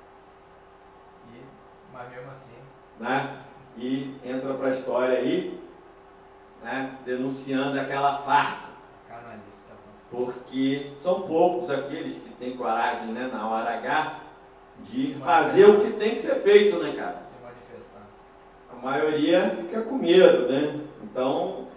Mas mesmo assim, né? E entra para a história aí, né? Denunciando aquela farsa. canalista. Porque são poucos aqueles que têm coragem, né, na hora H, de fazer o que tem que ser feito, né, cara? Se manifestar. A maioria fica com medo, né? Então,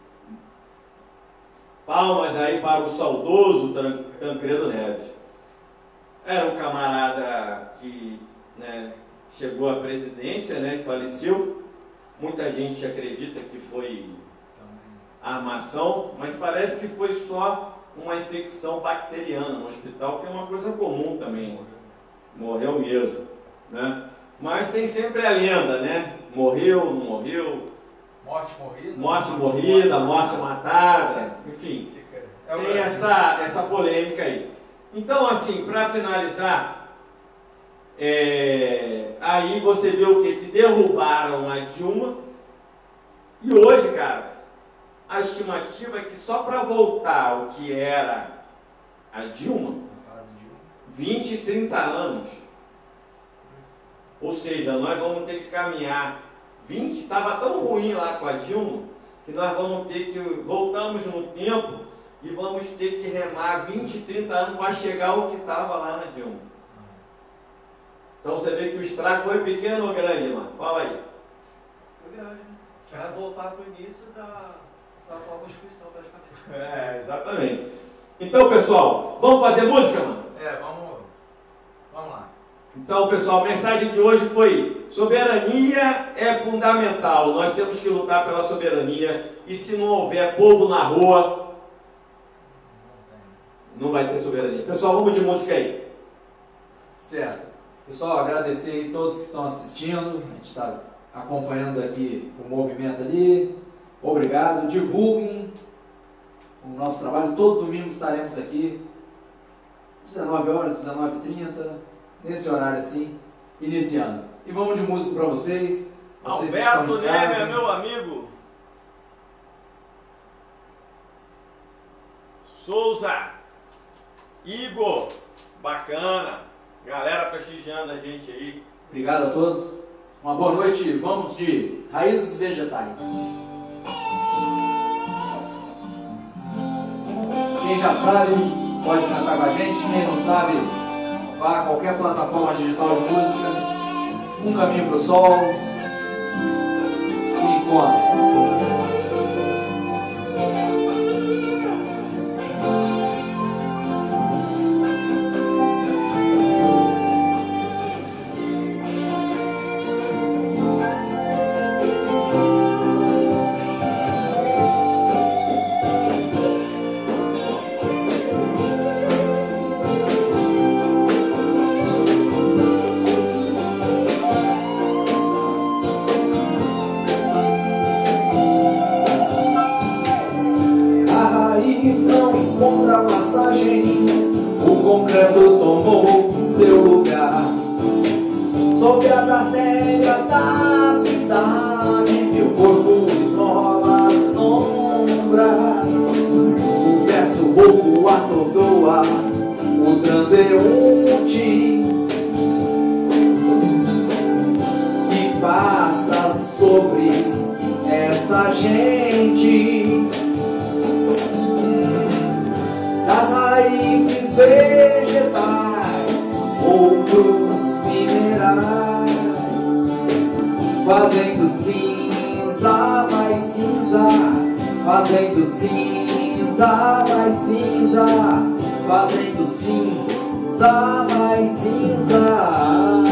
palmas aí para o saudoso Tancredo Neves. Era um camarada que, né, chegou à presidência, né, faleceu. Muita gente acredita que foi armação, mas parece que foi só uma infecção bacteriana no hospital, que é uma coisa comum também. Morreu mesmo, né? Mas tem sempre a lenda, né? Morreu, não morreu. Morte morrida. Morte morrida, morte matada, enfim. Tem essa polêmica aí. Então, assim, para finalizar, aí você vê o quê? Que derrubaram a Dilma. E hoje, cara, a estimativa é que só para voltar ao que era a Dilma, 20, 30 anos. Ou seja, nós vamos ter que caminhar 20, estava tão ruim lá com a Dilma, que nós vamos ter que, voltamos no tempo e vamos ter que remar 20, 30 anos para chegar ao que estava lá na Dilma. Então você vê que o estrago foi pequeno ou grande, mano? Fala aí. Foi grande, né? Já vai voltar para o início da atual Constituição, praticamente. Exatamente. Então, pessoal, vamos fazer música, mano? Vamos lá. Então, pessoal, a mensagem de hoje foi: soberania é fundamental, nós temos que lutar pela soberania, e se não houver povo na rua, não vai ter soberania. Pessoal, vamos de música aí. Certo. Pessoal, agradecer a todos que estão assistindo, a gente está acompanhando aqui o movimento ali, obrigado, divulguem o nosso trabalho, todo domingo estaremos aqui, 19 horas, 19h30, nesse horário assim, iniciando. E vamos de música para vocês. Alberto Neme é meu amigo. Souza, Igor, bacana, galera prestigiando a gente aí. Obrigado a todos, uma boa noite. Vamos de Raízes Vegetais. Quem já sabe pode cantar com a gente, quem não sabe, vá a qualquer plataforma digital de música, Um Caminho para o Sol e encontra. O concreto tomou seu lugar sobre as artérias da cidade. Meu corpo esmola as sombras cinza, mais cinza, fazendo cinza, mais cinza.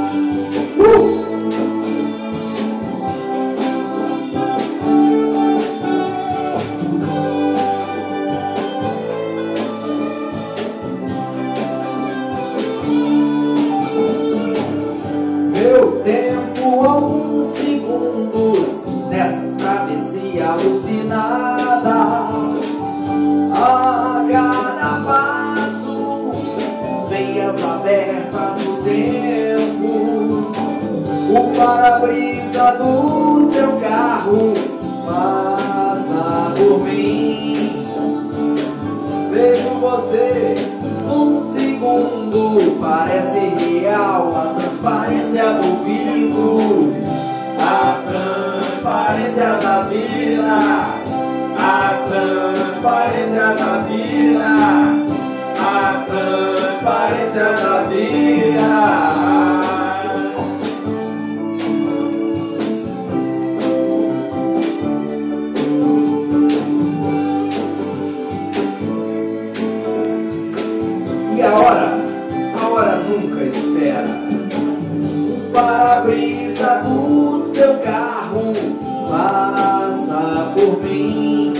Meu tempo, alguns segundos nessa travessia alucinada. A cada passo, veias abertas no tempo. O para-brisa do seu carro passa por mim. Vejo você num segundo, parece real a transparência do vidro, a transparência da vida, a transparência da vida, a transparência da vida. E a hora nunca espera. O para-brisa do seu carro passa por mim.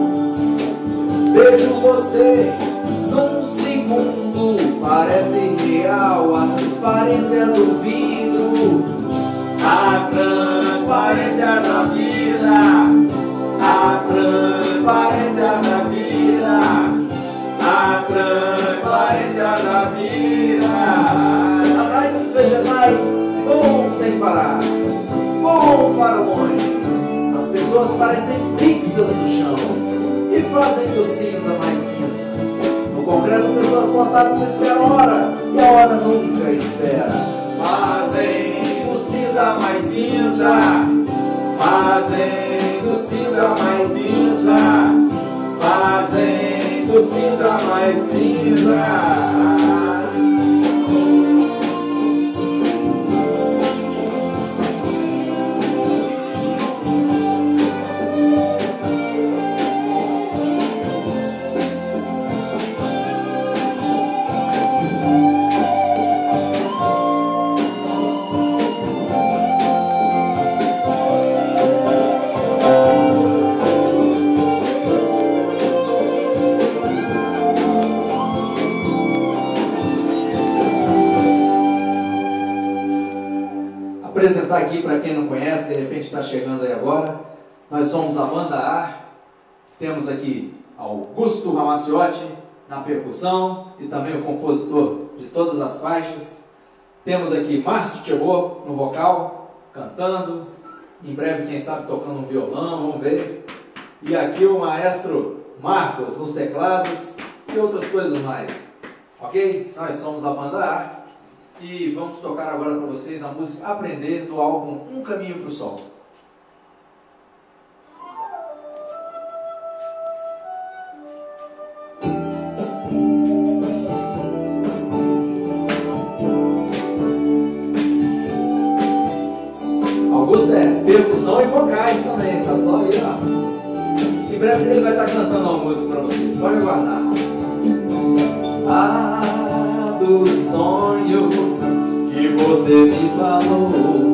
Vejo você num segundo, parece real a transparência do vidro, a transparência da vida, a transparência da vida, a transparência da vida. As raízes vegetais voam sem parar, voam para longe. As pessoas parecem fixas no chão e fazem do cinza mais cinza. No concreto, pessoas plantadas esperam a hora e a hora nunca espera. Fazem do cinza mais cinza, fazem do cinza mais cinza, fazem do cinza mais cinza. Apresentar aqui para quem não conhece, de repente está chegando aí agora. Nós somos a Banda Ar. Temos aqui Augusto Ramaciotti na percussão e também o compositor de todas as faixas. Temos aqui Márcio Tchebô no vocal, cantando. Em breve, quem sabe, tocando um violão, vamos ver. E aqui o maestro Marcos nos teclados e outras coisas mais. Ok? Nós somos a Banda Ar. E vamos tocar agora para vocês a música Aprender do álbum Um Caminho para o Sol. Augusto é percussão e vocais também, tá só aí, ó. Em breve ele vai estar cantando uma música para vocês, pode aguardar. Dos sonhos que você me falou,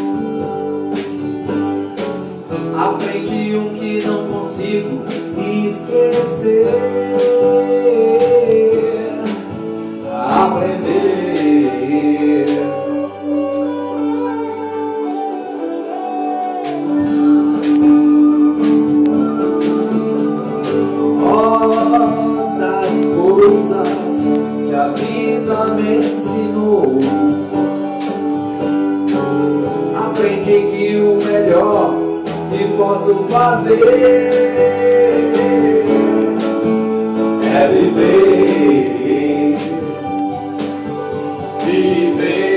aprendi um que não consigo esquecer. Aprender das coisas que a vida me ensinou. Aprendi que o melhor que posso fazer é viver, viver.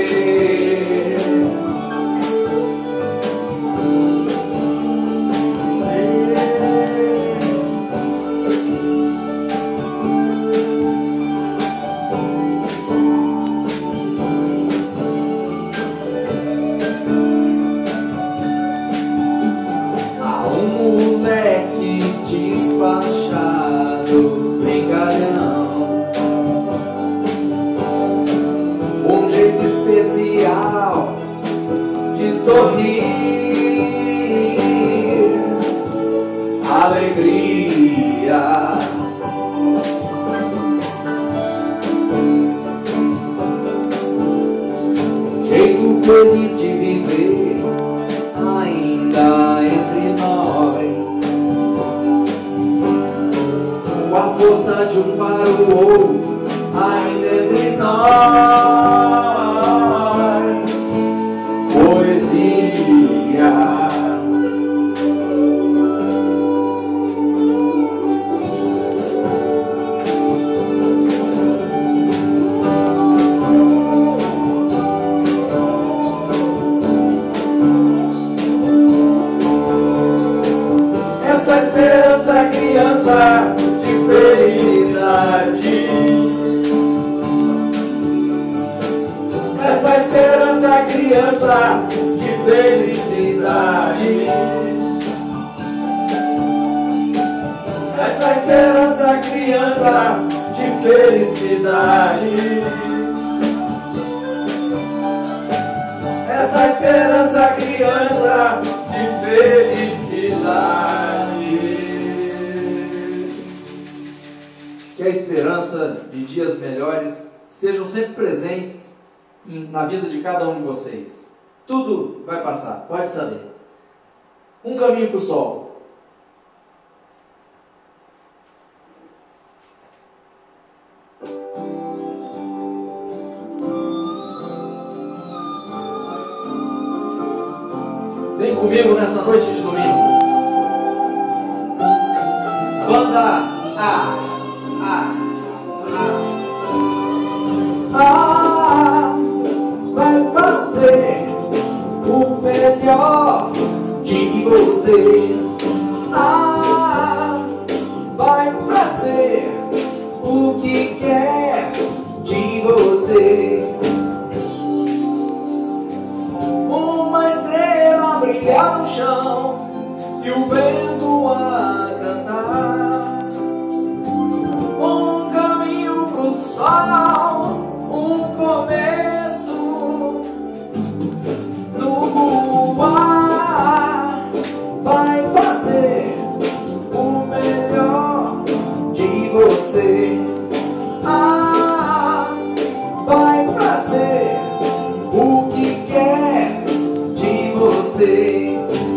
sorrir, alegria. Jeito feliz de viver ainda entre nós, com a força de um para o outro ainda entre nós. Poesia. Essa esperança, criança de felicidade. Essa esperança, criança de felicidade. Essa esperança, criança de felicidade. Essa esperança, criança de felicidade. Que a esperança de dias melhores estejam sempre presentes na vida de cada um de vocês. Tudo vai passar, pode saber. Um caminho para o sol. Vem comigo nessa noite de domingo. Banda vai fazer o melhor de você. Vai fazer o que quer de você. Uma estrela brilhar no chão e o vento a cantar. Um caminho pro sol, um começo no ar. Vai fazer o melhor de você. Vai fazer o que quer de você.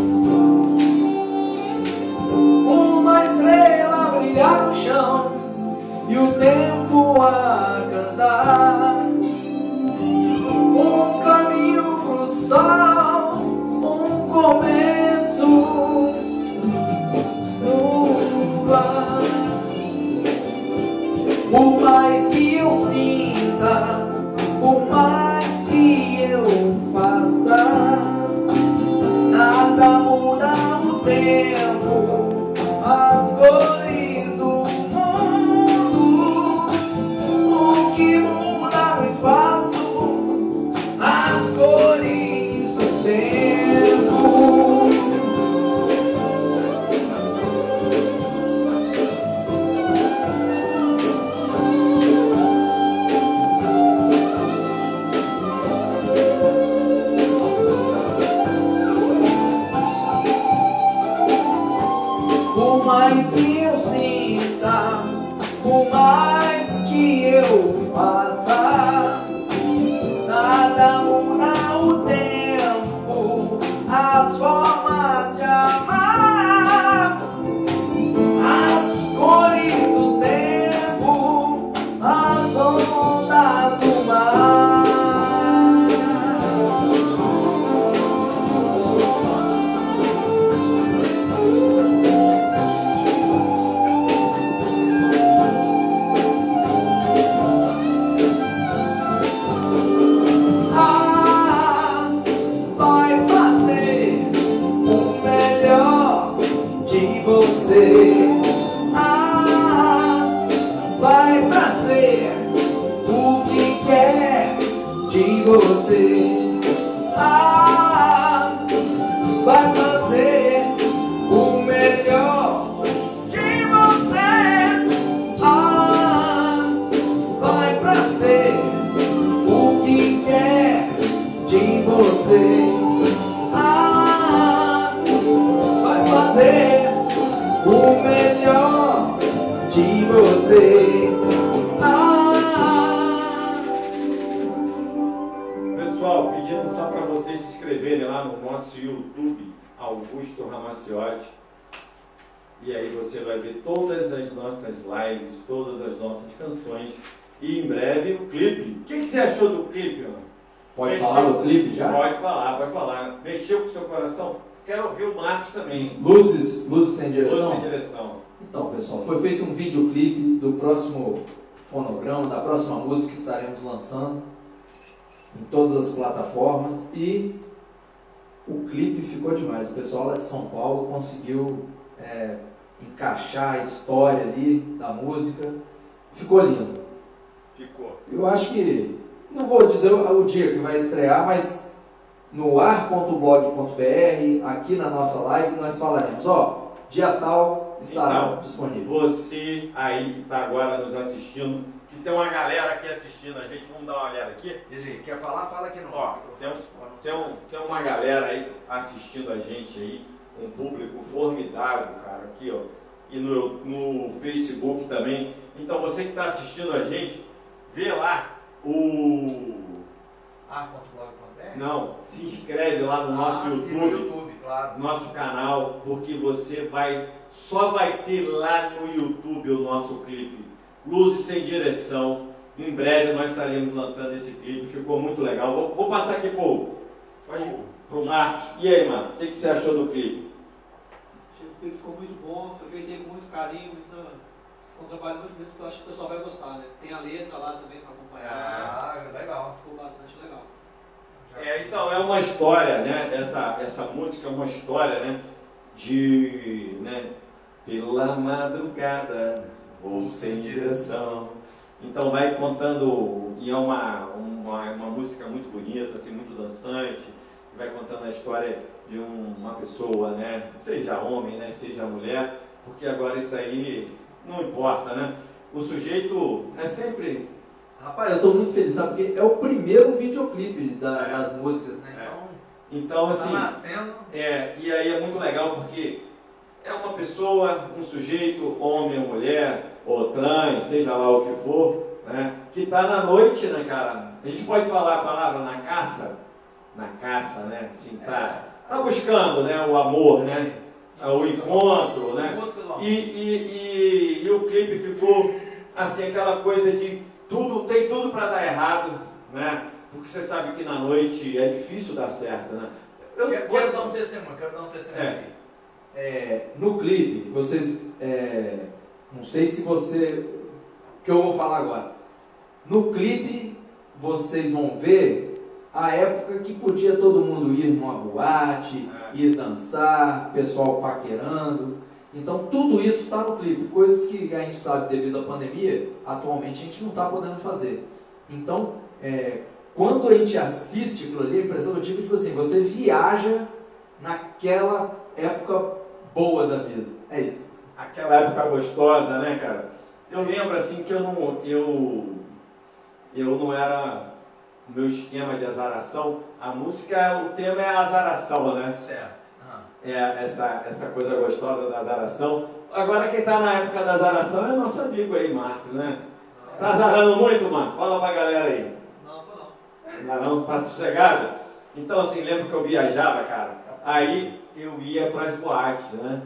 Uma estrela brilhar no chão e o tempo a cantar. Um caminho pro sol, um começo no ar. Por mais que eu sinta, por mais que eu faça, nada muda o tempo, as cores do mundo. O que muda no espaço, as cores do tempo. Por mais que eu sinta, por mais que eu faça, nada muda o tempo, as formas de amar, as cores do tempo, as ondas do mar. Vai fazer o melhor de você. Vai fazer o que quer de você. Vai fazer o melhor de você. Vai fazer o que quer de você. nosso YouTube, Augusto Ramaciotti. E aí você vai ver todas as nossas lives, todas as nossas canções. E em breve o clipe. O que você achou do clipe, mano? Pode falar do clipe já? Pode falar, pode falar. Mexeu com o seu coração? Quero ouvir o Marcos também. Luzes sem direção? Luzes sem direção. Então, pessoal, foi feito um videoclipe do próximo fonograma, da próxima música que estaremos lançando em todas as plataformas. E o clipe ficou demais. O pessoal lá de São Paulo conseguiu encaixar a história ali da música. Ficou lindo. Ficou. Eu acho que, não vou dizer o dia que vai estrear, mas no ar.blog.br, aqui na nossa live, nós falaremos, ó, dia tal estará então, disponível. Você aí que está agora nos assistindo, que tem uma galera aqui assistindo a gente, vamos dar uma olhada aqui. Ele quer falar? Fala aqui no Ó, tem uma galera aí assistindo a gente aí, um público formidável, cara, aqui, ó, e no Facebook também. Então você que está assistindo a gente, vê lá o... Não, se inscreve lá no nosso YouTube, no YouTube, claro. Nosso canal, porque você só vai ter lá no YouTube o nosso clipe, Luzes Sem Direção. Em breve nós estaremos lançando esse clipe, ficou muito legal. Vou passar aqui pro Marcos. E aí, mano, o que você achou do clipe? O clipe ficou muito bom, foi feito com muito carinho, ficou um trabalho muito bonito, que eu acho que o pessoal vai gostar, né? Tem a letra lá também para acompanhar. Legal. Ficou bastante legal. Então, é uma história, né? Essa música é uma história, né? Pela madrugada, vou sem direção. Então vai contando, e é uma música muito bonita, assim, muito dançante, vai contando a história de uma pessoa, né? Seja homem, né? Seja mulher, porque agora isso aí não importa, né? O sujeito é sempre... Rapaz, eu estou muito feliz, sabe? Porque é o primeiro videoclipe das músicas, né? Então, assim, tá nascendo. E aí é muito legal porque é uma pessoa, um sujeito, homem ou mulher, ou trans, seja lá o que for, né? Que está na noite, né, cara? A gente pode falar a palavra na caça, né? Assim, tá buscando, né, o amor, né? O encontro, né? E o clipe ficou, assim, aquela coisa de tem tudo para dar errado, né? Porque você sabe que na noite é difícil dar certo, né? Eu quero dar um testemunho, aqui. No clipe, vocês, não sei se você, que eu vou falar agora. No clipe, vocês vão ver a época que podia todo mundo ir numa boate, ir dançar, pessoal paquerando. Então tudo isso está no clipe, coisas que a gente sabe devido à pandemia, atualmente a gente não está podendo fazer. Então, quando a gente assiste aquilo ali, a impressão que eu tive é tipo assim, você viaja naquela época boa da vida. É isso. Aquela época gostosa, né, cara? Eu lembro assim que eu não era o meu esquema de azaração. A música, o tema é a azaração, né? Certo. Essa coisa gostosa da azaração. Agora quem está na época da azaração é nosso amigo aí, Marcos, né? Tá azarando muito, Marcos? Fala pra galera aí. Não, tô não. Não, tá sossegado? Então, assim, lembro que eu viajava, cara. Aí eu ia para as boates, né?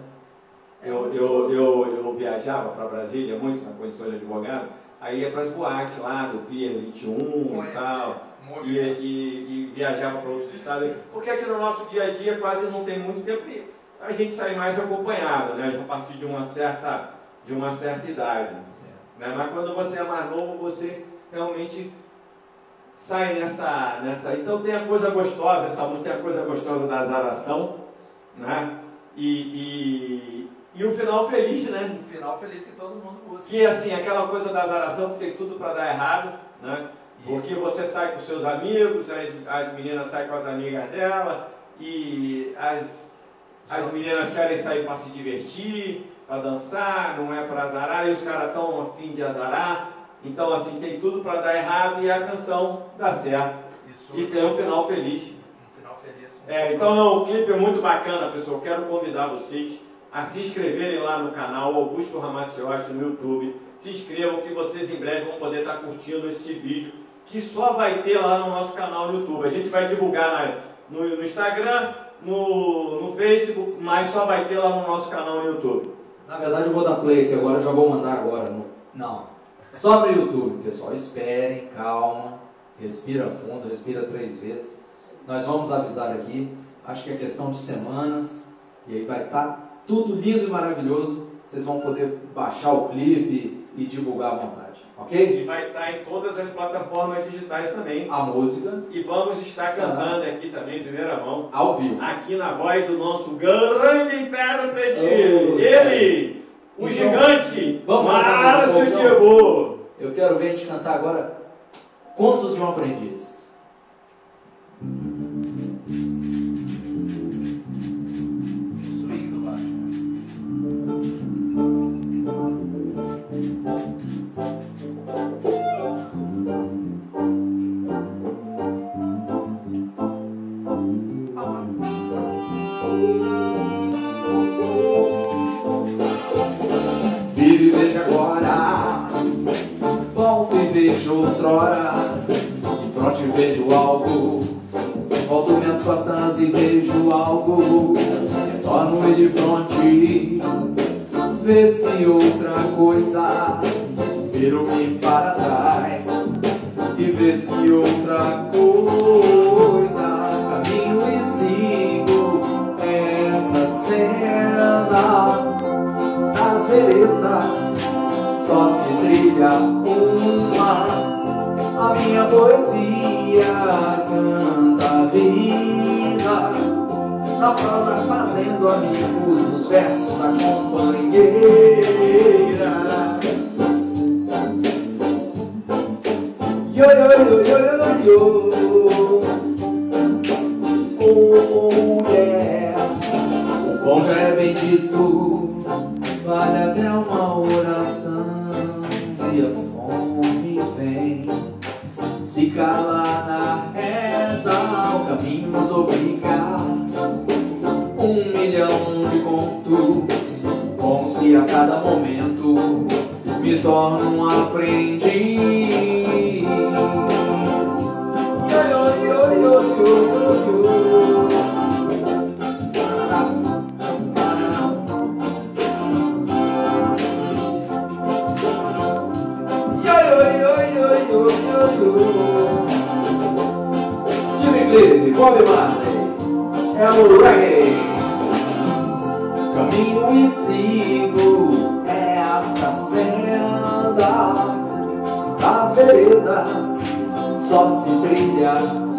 Eu viajava para Brasília muito na condição de advogado. Aí ia para as boates lá do Pier 21 e tal. E viajava para outros estados, porque aqui no nosso dia a dia quase não tem muito tempo e a gente sai mais acompanhado, né? A partir de uma certa idade. Né? Mas quando você é mais novo, você realmente sai nessa. Então tem a coisa gostosa, essa música tem a coisa gostosa da azaração, né? E o final feliz, né? Um final feliz que todo mundo busca. Que assim, aquela coisa da azaração que tem tudo para dar errado, né? Porque você sai com seus amigos, as meninas saem com as amigas dela, e as meninas querem sair para se divertir, para dançar, não é para azarar, e os caras estão a fim de azarar. Então, assim, tem tudo para dar errado e a canção dá certo. E tem um final feliz. Um final feliz. Então, o clipe é muito bacana, pessoal. Quero convidar vocês a se inscreverem lá no canal Augusto Ramaciotti no YouTube. Se inscrevam que vocês em breve vão poder estar curtindo esse vídeo, que só vai ter lá no nosso canal no YouTube. A gente vai divulgar no Instagram no Facebook, mas só vai ter lá no nosso canal no YouTube. Na verdade eu vou dar play aqui agora, eu já vou mandar agora. Não, só no YouTube, pessoal. Esperem, calma, respira fundo, respira 3 vezes. Nós vamos avisar aqui, acho que é questão de semanas, e aí vai estar tudo lindo e maravilhoso. Vocês vão poder baixar o clipe e divulgar à vontade, ok? E vai estar em todas as plataformas digitais também. A música. E vamos estar cantando aqui também, em primeira mão. Ao vivo. Aqui na voz do nosso grande intérprete. Oh, ele, o então, gigante, vamos Márcio Diego. Eu quero ver a gente cantar agora Contos de um Aprendiz. Swing do baixo. Vire e veja agora, volto e vejo outrora, em fronte vejo algo, volto minhas costas e vejo algo, retorno e de fronte, vê se outra coisa, viro-me para trás e vê se outra coisa, caminho e sigo esta cena. Nas veredas só se trilha uma, a minha poesia canta a vida, na prosa fazendo amigos, nos versos a companheira. Yo, yo, yo, yo, yo, oh yeah, o bom já é bendito, vale até uma oração. Se a fome vem, se calar na reza, o caminho nos obriga. 1 milhão de contos, como se a cada momento me torno um aprendiz. Yo, yo, yo, yo, yo, yo. Bob Marley é o reggae. Caminho e sigo esta senda, das veredas só se brilha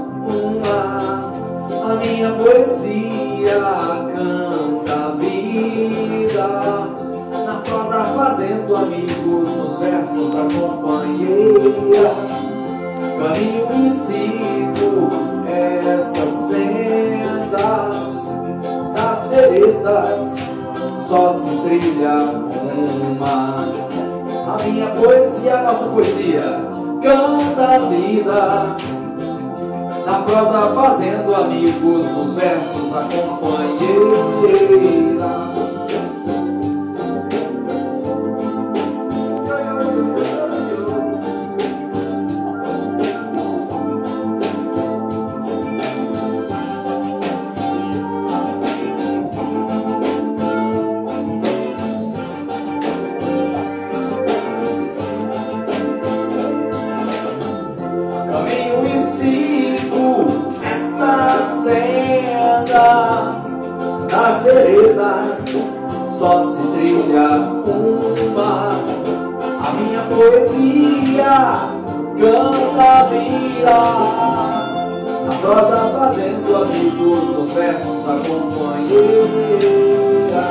uma, a minha poesia canta a vida, na prosa fazendo amigos, nos versos a companheira. Caminho e sigo esta senda, das veredas só se trilha uma, a minha poesia, a nossa poesia canta a vida, na prosa fazendo amigos, nos versos a companheira. Das veredas só se trilha uma, a minha poesia canta a vida, a prosa fazendo amigos, nos versos a companheira.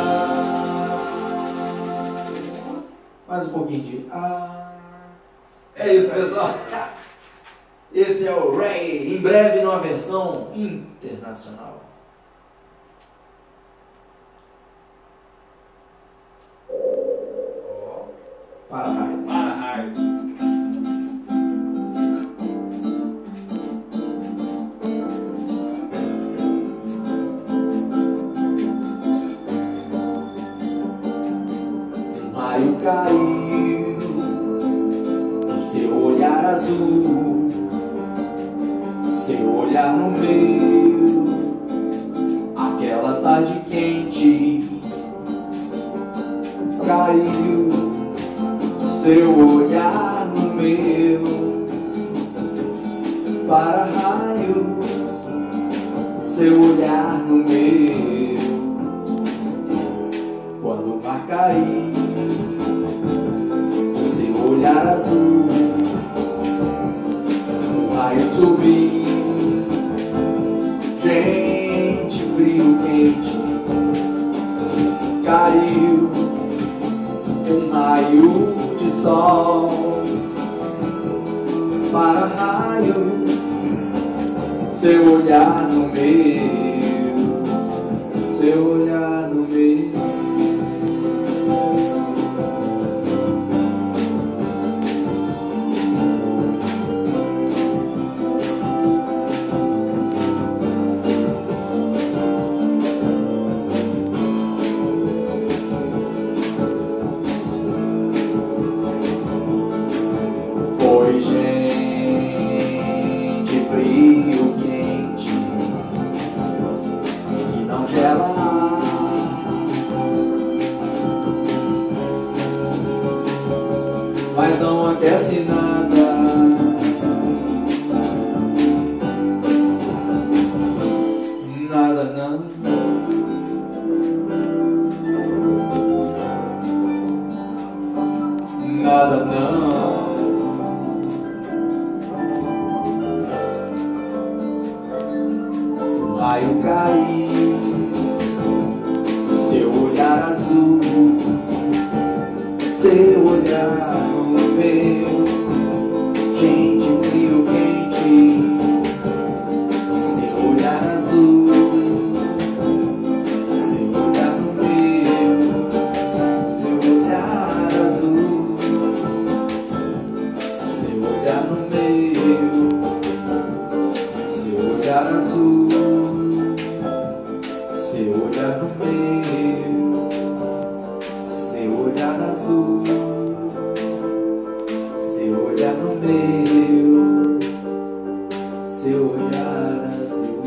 Mais um pouquinho de é isso, pessoal. Esse é o reggae, em breve numa versão internacional. Fahrenheit. Maio caiu no seu olhar azul, seu olhar no meu, seu olhar no meu, para raios, seu olhar no meu, quando o mar cair, seu olhar azul, o raio subir, gente, frio, quente, caiu um raio de sol, para raios, seu olhar no meu, seu olhar no meu. Foi gente, frio, quente, que não gela, mas não aquece nada. Nada não. Nada não. O raio caiu, seu olhar azul, seu olhar no meu, gente, frio, quente, seu olhar azul, seu olhar no meu, seu olhar azul, seu olhar no meu, seu olhar azul, seu olhar no meu, seu olhar azul, seu olhar no meu, seu olhar azul.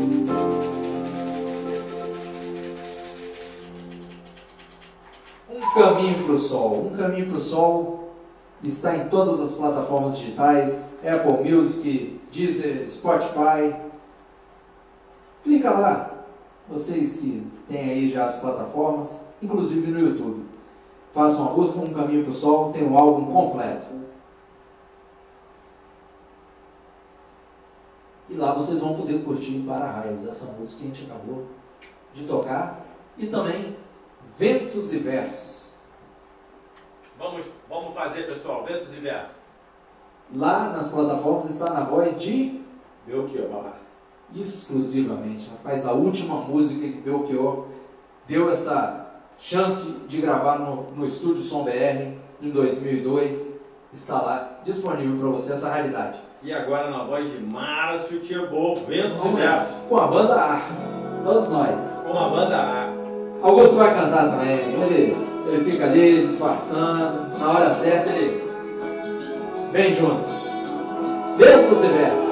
Um caminho para o sol. Um caminho para o sol está em todas as plataformas digitais, Apple Music, Deezer, Spotify. Clica lá, vocês que têm aí já as plataformas, inclusive no YouTube. Façam a busca Um Caminho para o Sol, tem um álbum completo. E lá vocês vão poder curtir Para Raios, essa música que a gente acabou de tocar. E também Ventos e Versos. Vamos fazer, pessoal, Ventos e Versos. Lá nas plataformas está na voz de Belchior. Exclusivamente, rapaz, a última música que Belchior deu essa chance de gravar no Estúdio Som BR em 2002, está lá disponível para você essa raridade. E agora na voz de Márcio Thibault, Ventos e Vamos Versos. com a banda A, todos nós. Com a banda A. Augusto vai cantar também, ele fica ali disfarçando, na hora certa ele vem junto. Ventos e Versos.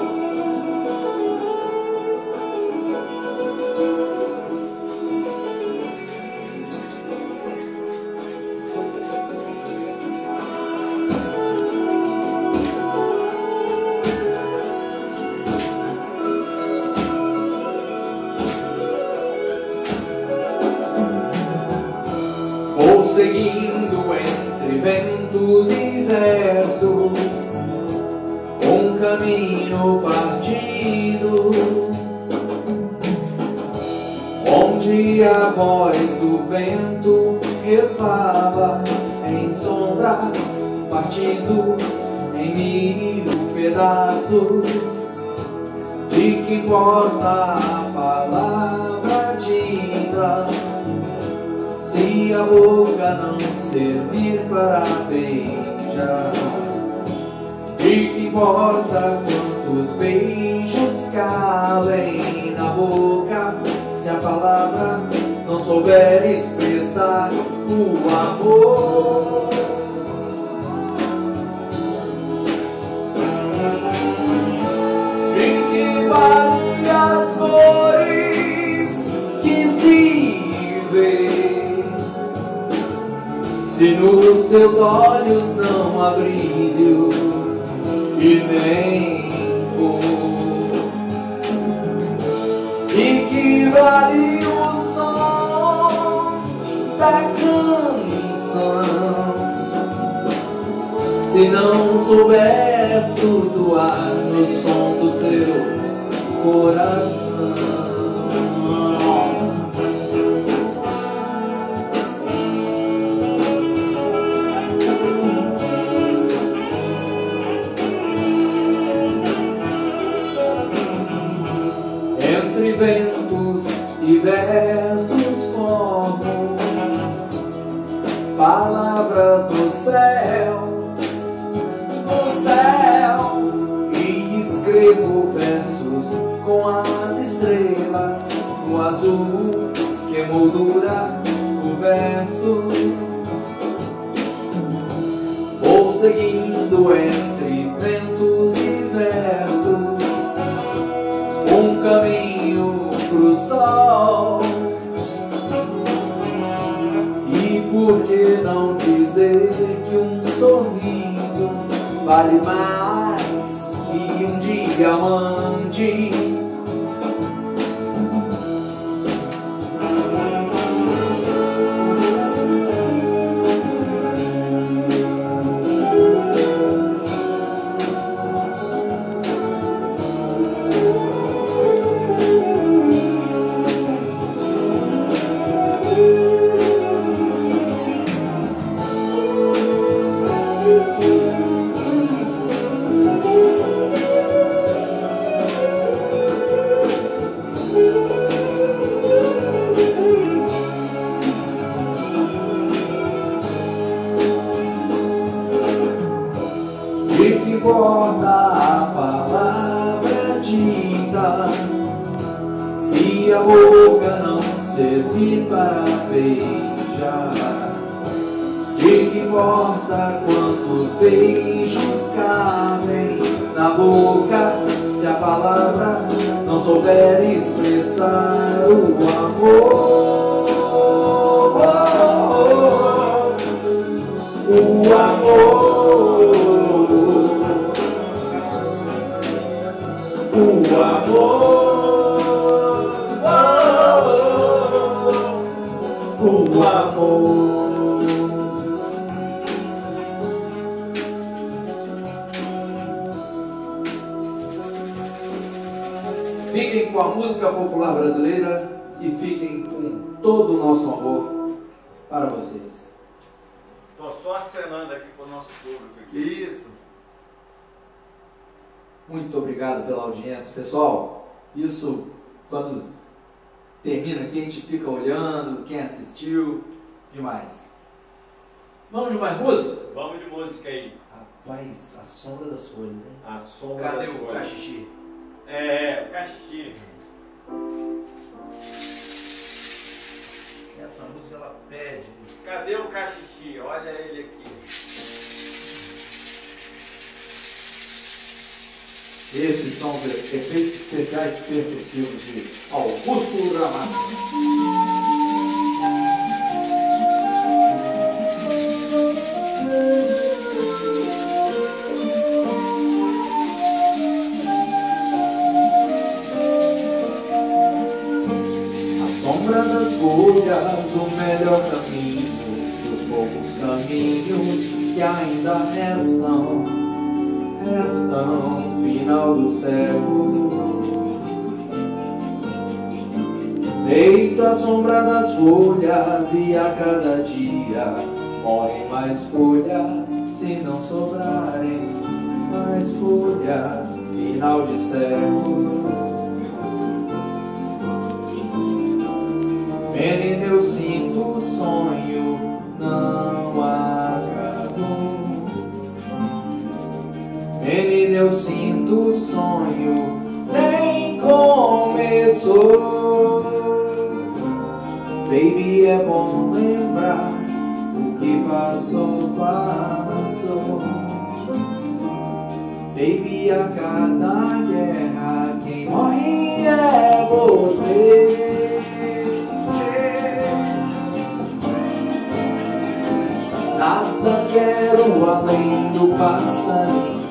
Vou seguindo entre ventos e versos, um caminho partido, onde a voz do vento resvala em sombras, partido em mil pedaços. De que importa a palavra dita, se a boca não servir para beijar? De que importa quantos beijos calem na boca, se a palavra não souber expressar o amor? De que vale as flores que se vê, se nos seus olhos não não há brilho e nem cor. E que vale o som da canção se não souber flutuar no som do seu coração? Entre ventos e versos formam palavras no céu, e escrevo versos com as estrelas no azul que moldura o verso. Vou seguindo entre ventos e versos um caminho pro sol. E por que não dizer que um sorriso vale mais que um diamante? De que importa a palavra dita se a boca não servir para beijar? De que importa quantos beijos cabem na boca se a palavra não souber expressar o amor? O amor. O amor, o amor. Fiquem com a música popular brasileira e fiquem com todo o nosso amor para vocês. Estou só acenando aqui com o nosso público aqui. Isso. Muito obrigado pela audiência, pessoal. Isso, quando termina aqui, a gente fica olhando quem assistiu, demais. Vamos de mais música? Vamos de música aí. Rapaz, a sombra das folhas, hein? A sombra Cadê das o folhas. cachixi? É, o cachixi. Essa música, ela pede isso. Cadê o cachixi? Olha ele aqui. Esses são os efeitos especiais percussivos de Augusto Dramático. A sombra das folhas, o melhor caminho, dos poucos caminhos que ainda restam. Final do século, deito à sombra das folhas e a cada dia morrem mais folhas se não sobrarem mais folhas. Final de século, menina, eu sinto o sonho não acabou. Menina, eu sinto o sonho nem começou. Baby, é bom lembrar o que passou, passou. Baby, a cada guerra quem morre é você. Nada quero além passarinho.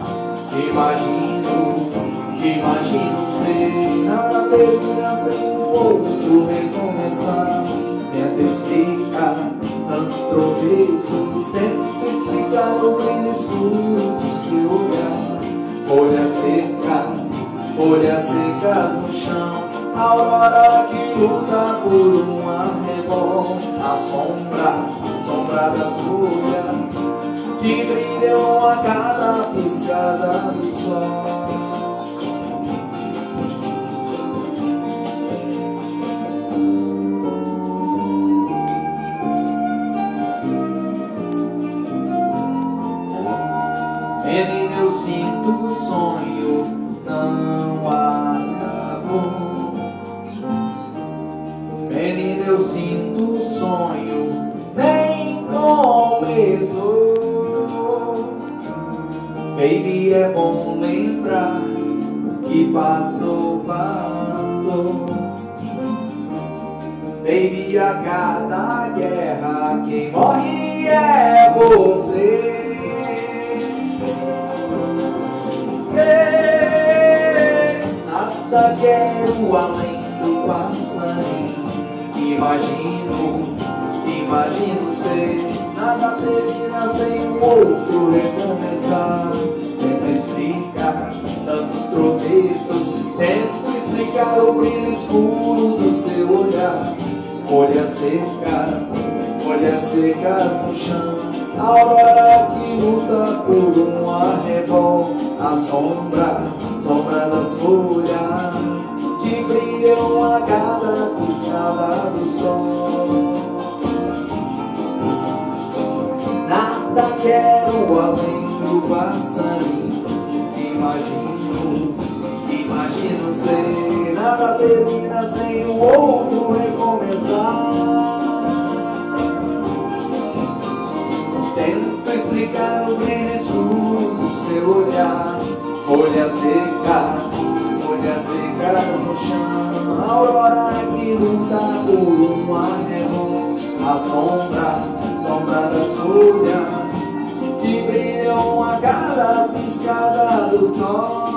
Imagino ser nada termina sem o outro recomeçar. Tento explicar tantos tropeços, tento explicar o brilho escuro do seu olhar. Folhas secas no chão, a aurora que luta por um arrebol. A sombra das folhas que brilham a cada piscada do sol. Menina, eu sinto o sonho não acabou. Menina, eu sinto o sonho nem começou. Baby, é bom lembrar que passou. Baby, a cada guerra quem morre é você. Nada quero além do passarinho. Imagino ser nada termina sem o outro recomeçar. Tento explicar tantos tropeços, tento explicar o brilho escuro do seu olhar. Folhas secas no chão, a aurora que luta por um arrebol. A sombra das folhas que brilham a cada piscada do sol. Nada quero além do passarinho. Imagino ser nada termina sem o outro recomeçar. Tento explicar o brilho escuro do seu olhar. Folhas secas no chão, a aurora que luta por um arrebol. A sombra das folhas que brilham a cada piscada do sol.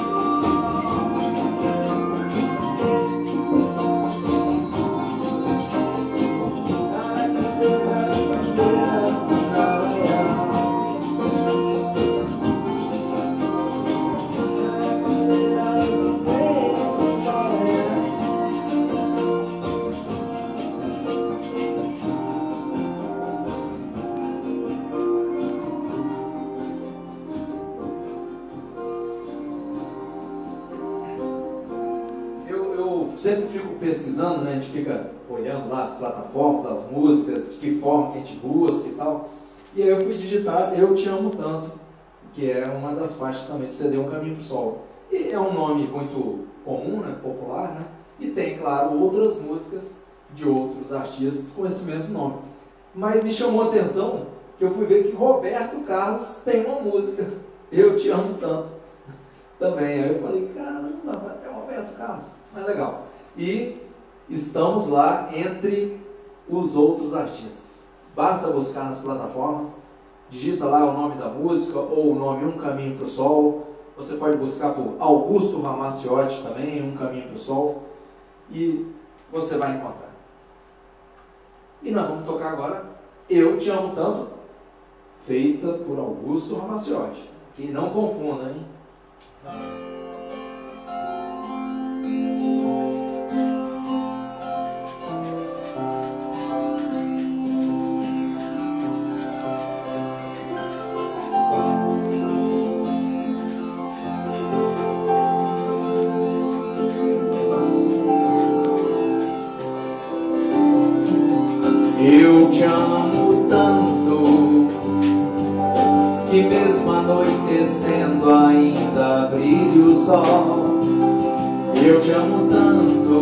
Sempre fico pesquisando, né? A gente fica olhando lá as plataformas, as músicas, de que forma que a gente busca e tal. E aí eu fui digitar Eu Te Amo Tanto, que é uma das faixas também do CD Um Caminho pro Sol. E é um nome muito comum, né? Popular, né? E tem, claro, outras músicas de outros artistas com esse mesmo nome. Mas me chamou a atenção que eu fui ver que Roberto Carlos tem uma música, Eu Te Amo Tanto, também. Aí eu falei, caramba, até Roberto Carlos, mas legal. E estamos lá entre os outros artistas. Basta buscar nas plataformas, digita lá o nome da música ou o nome Um Caminho para o Sol. Você pode buscar por Augusto Ramaciotti também, Um Caminho para o Sol, e você vai encontrar. E nós vamos tocar agora Eu Te Amo Tanto, feita por Augusto Ramaciotti. Que não confunda, hein? Eu te amo tanto que mesmo anoitecendo ainda brilha o sol. Eu te amo tanto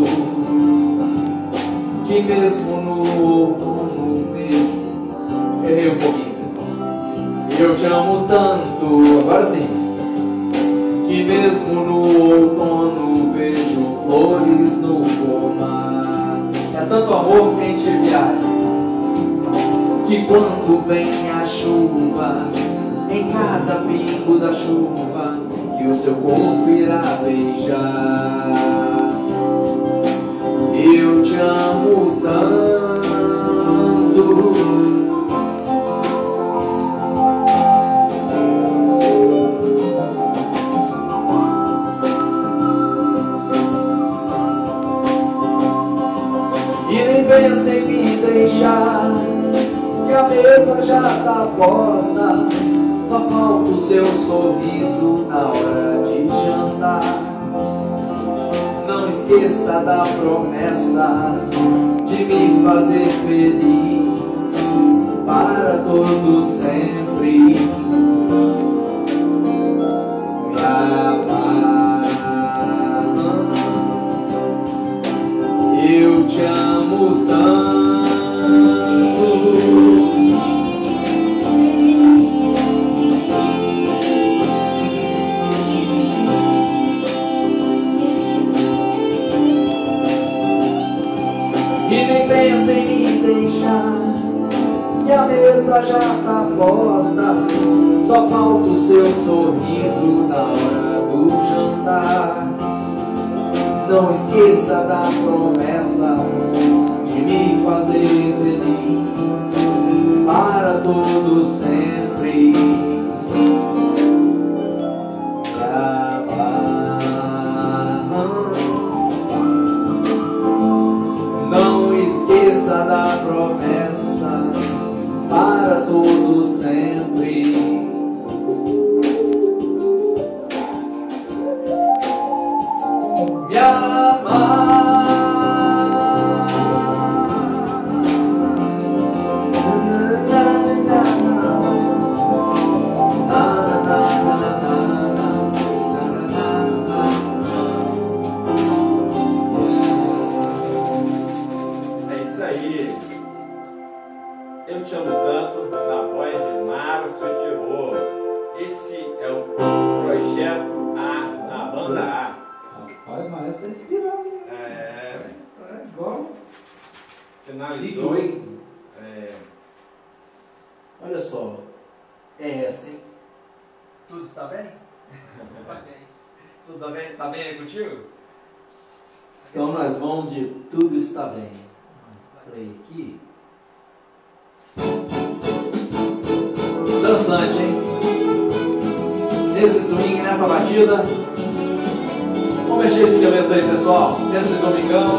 que mesmo no outono vejo. Errei um pouquinho, pessoal. Eu te amo tanto, agora sim, que mesmo no outono vejo flores no pomar. É tanto amor que a gente viaja, que quando vem a chuva em cada pingo da chuva que o seu corpo irá beijar. Eu te amo tanto. E nem pensa em me deixar, que a mesa já tá posta. Só falta o seu sorriso na hora de jantar. Não esqueça da promessa de me fazer feliz para todo sempre. Me amar. Eu te amo tanto. E nem pensa em me deixar, que a mesa já tá posta. Só falta o seu sorriso na hora do jantar. Não esqueça da promessa de me fazer feliz para todo sempre. Me amar. Não esqueça da promessa para todo sempre. Me amar. É isso aí. Eu te amo tanto, na voz de Márcio Tirô. Esse é o projeto A, na banda A. Rapaz, mas tá inspirado. É, Tá igual. finalizou. Ligue. É, Olha só. É assim. Tudo está bem? Vai bem. Tudo tá bem? Tá bem aí contigo? Então nós vamos de Tudo Está Bem. Play aqui. Dançante, hein? Nesse swing, nessa batida. Vamos mexer esse esqueleto aí, pessoal. Nesse domingão.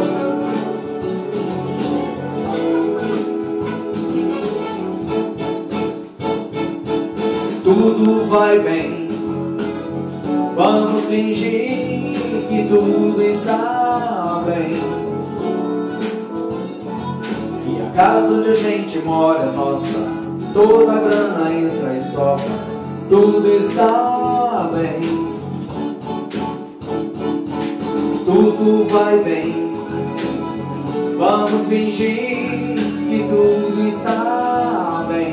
Tudo vai bem. Vamos fingir que tudo está bem. E a casa onde a gente mora é nossa. Toda a grana entra e sobra. Tudo está bem. Tudo vai bem. Vamos fingir que tudo está bem.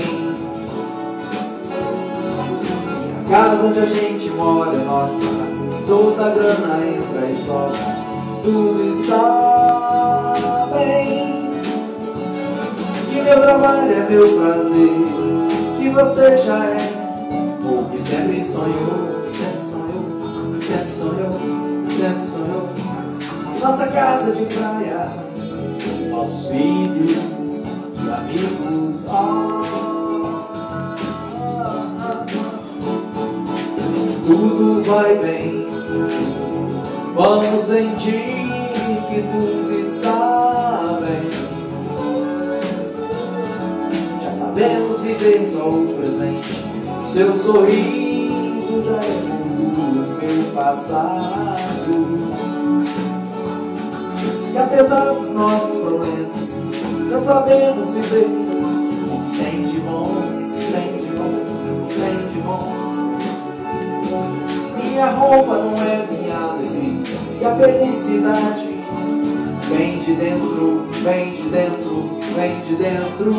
E a casa onde a gente mora é nossa. Toda a grana entra e sobra. Tudo está bem. Que meu trabalho é meu prazer. Que você já é o que sempre sonhou. Sempre sonhou, sempre sonhou, sempre sonhou. Nossa casa de praia, nossos filhos e amigos. Tudo vai bem. Vamos sentir que tudo está bem. Já sabemos viver só o presente. Seu sorriso já é tudo meu passado. E apesar dos nossos problemas, já sabemos viver. Que se tem de bom, se tem de bom, se tem de bom. Minha roupa não é minha alegria. E a felicidade vem de dentro, vem de dentro, vem de dentro.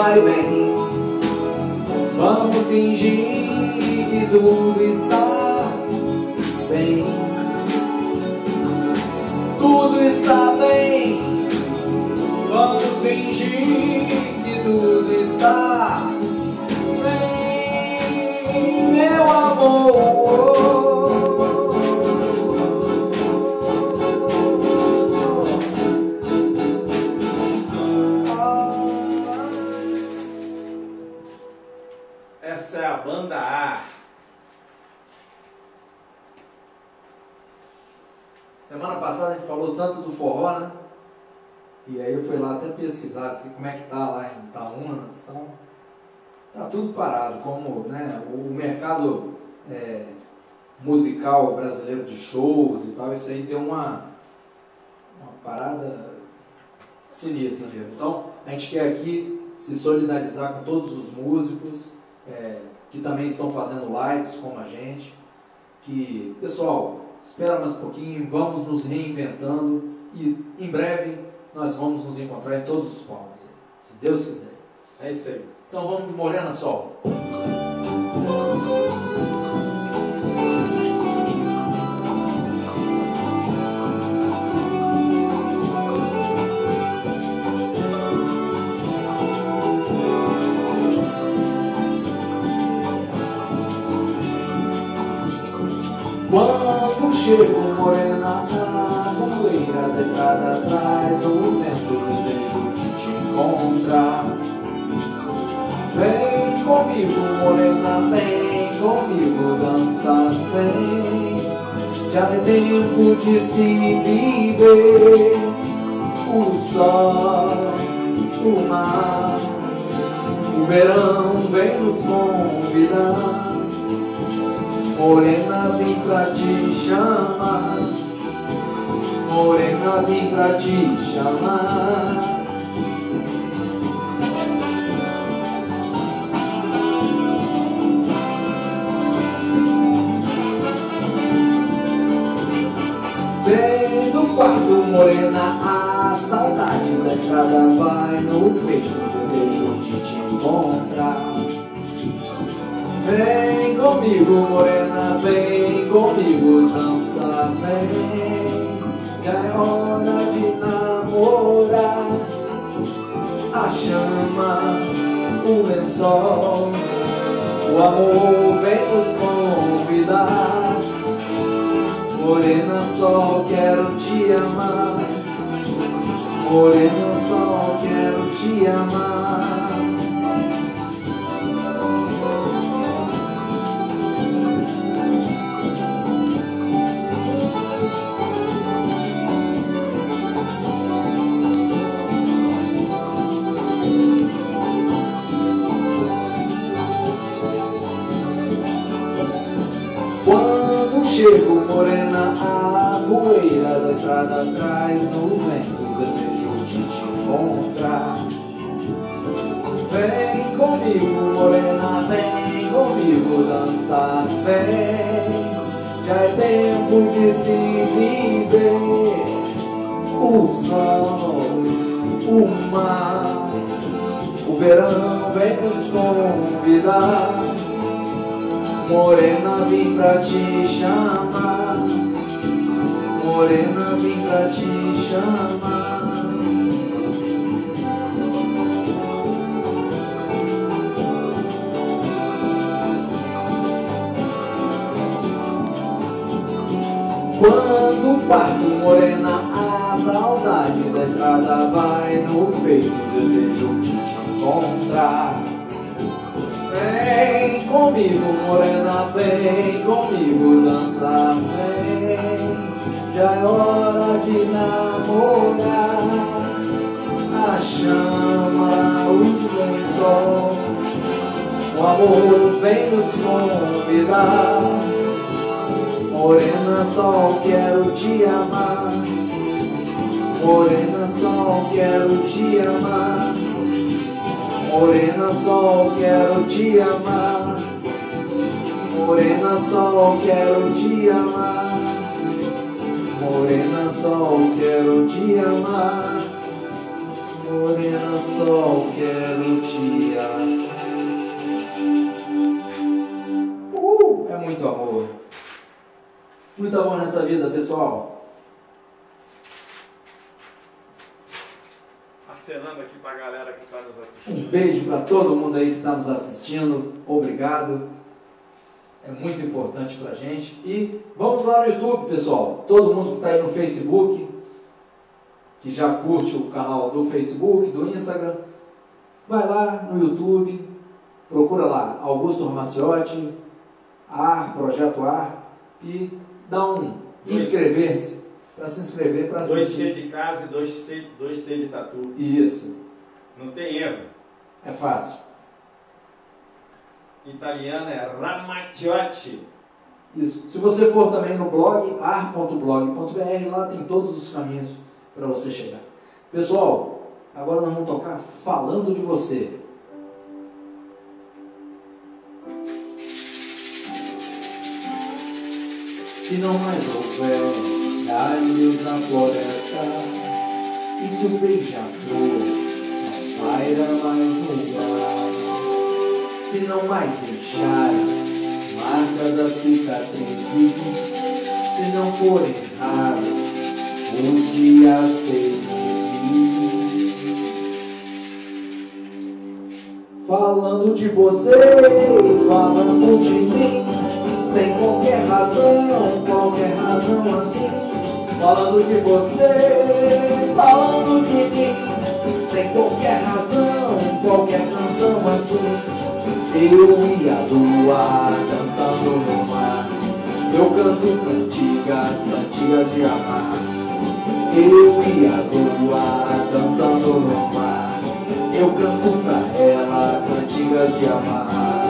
vai bem. Vamos fingir que tudo está bem. Tudo está bem. Vamos fingir que tudo está bem, meu amor. Essa é a banda A. Semana passada a gente falou tanto do forró, né? E aí eu fui lá até pesquisar assim, como é que tá lá em Itaúnas. Então, tá tudo parado, como, né, o mercado musical brasileiro de shows e tal, isso aí deu uma parada sinistra mesmo. Então, a gente quer aqui se solidarizar com todos os músicos que também estão fazendo lives como a gente. Que, pessoal, espera mais um pouquinho, vamos nos reinventando e em breve nós vamos nos encontrar em todos os palcos, se Deus quiser. É isso aí. Então vamos de Morena Sol. Quando chego morena, a poeira da estrada atrás, o vento desejo de te encontrar. Vem comigo morena, vem comigo dançar, vem. Já é tempo de se viver. O sol, o mar, o verão vem nos convidar. Morena, vim pra te chamar. Morena, vim pra te chamar. Vem do quarto, morena, a saudade da estrada vai no peito, desejo de te encontrar. Vem comigo, morena, vem comigo dançar, vem. Já é hora de namorar. A chama, o lençol, o amor vem nos convidar. Morena, só quero te amar. Morena, só quero te amar. Chego morena, a poeira da estrada atrás, no vento desejo de te encontrar. Vem comigo morena, vem comigo dançar, vem. Já é tempo de se viver. O sol, o mar, o verão vem nos convidar. Morena, vim pra te chamar. Morena, vim pra te chamar. Quando parto, morena, a saudade da estrada vai no peito, desejo de te encontrar. Vem comigo, morena, vem comigo dançar, vem. Já é hora de namorar. A chama, o lençol, o amor vem nos convidar. Morena, só quero te amar. Morena, só quero te amar. Morena, só quero te amar. Morena, só quero te amar. Morena, só quero te amar. Morena, só quero te amar. É muito amor. Muito amor nessa vida, pessoal. Acenando aqui pra galera que está nos assistindo. Um beijo para todo mundo aí que está nos assistindo. Obrigado. É muito importante pra gente. E vamos lá no YouTube, pessoal. Todo mundo que está aí no Facebook, que já curte o canal do Facebook, do Instagram, vai lá no YouTube, procura lá Augusto Ramaciotti, AR, Projeto AR, e dá um inscrever-se, para se inscrever, para assistir. 2 C de casa e 2 T de tatu. Isso. Não tem erro. É fácil. Italiano é Ramaciotti. Isso. Se você for também no blog, ar.blog.br, lá tem todos os caminhos para você chegar. Pessoal, agora nós vamos tocar Falando de Você. Se não mais houver galhos na floresta, e se o beija-flor não paira mais no ar, se não mais deixar marcas da cicatriz, se não forem raros os dias felizes. Falando de você, falando de mim, sem qualquer razão assim. Falando de você, falando de mim, sem qualquer razão, qualquer canção assim. Eu e a lua dançando no mar, eu canto cantigas de amar. Eu e a lua dançando no mar, eu canto pra ela cantigas de amar.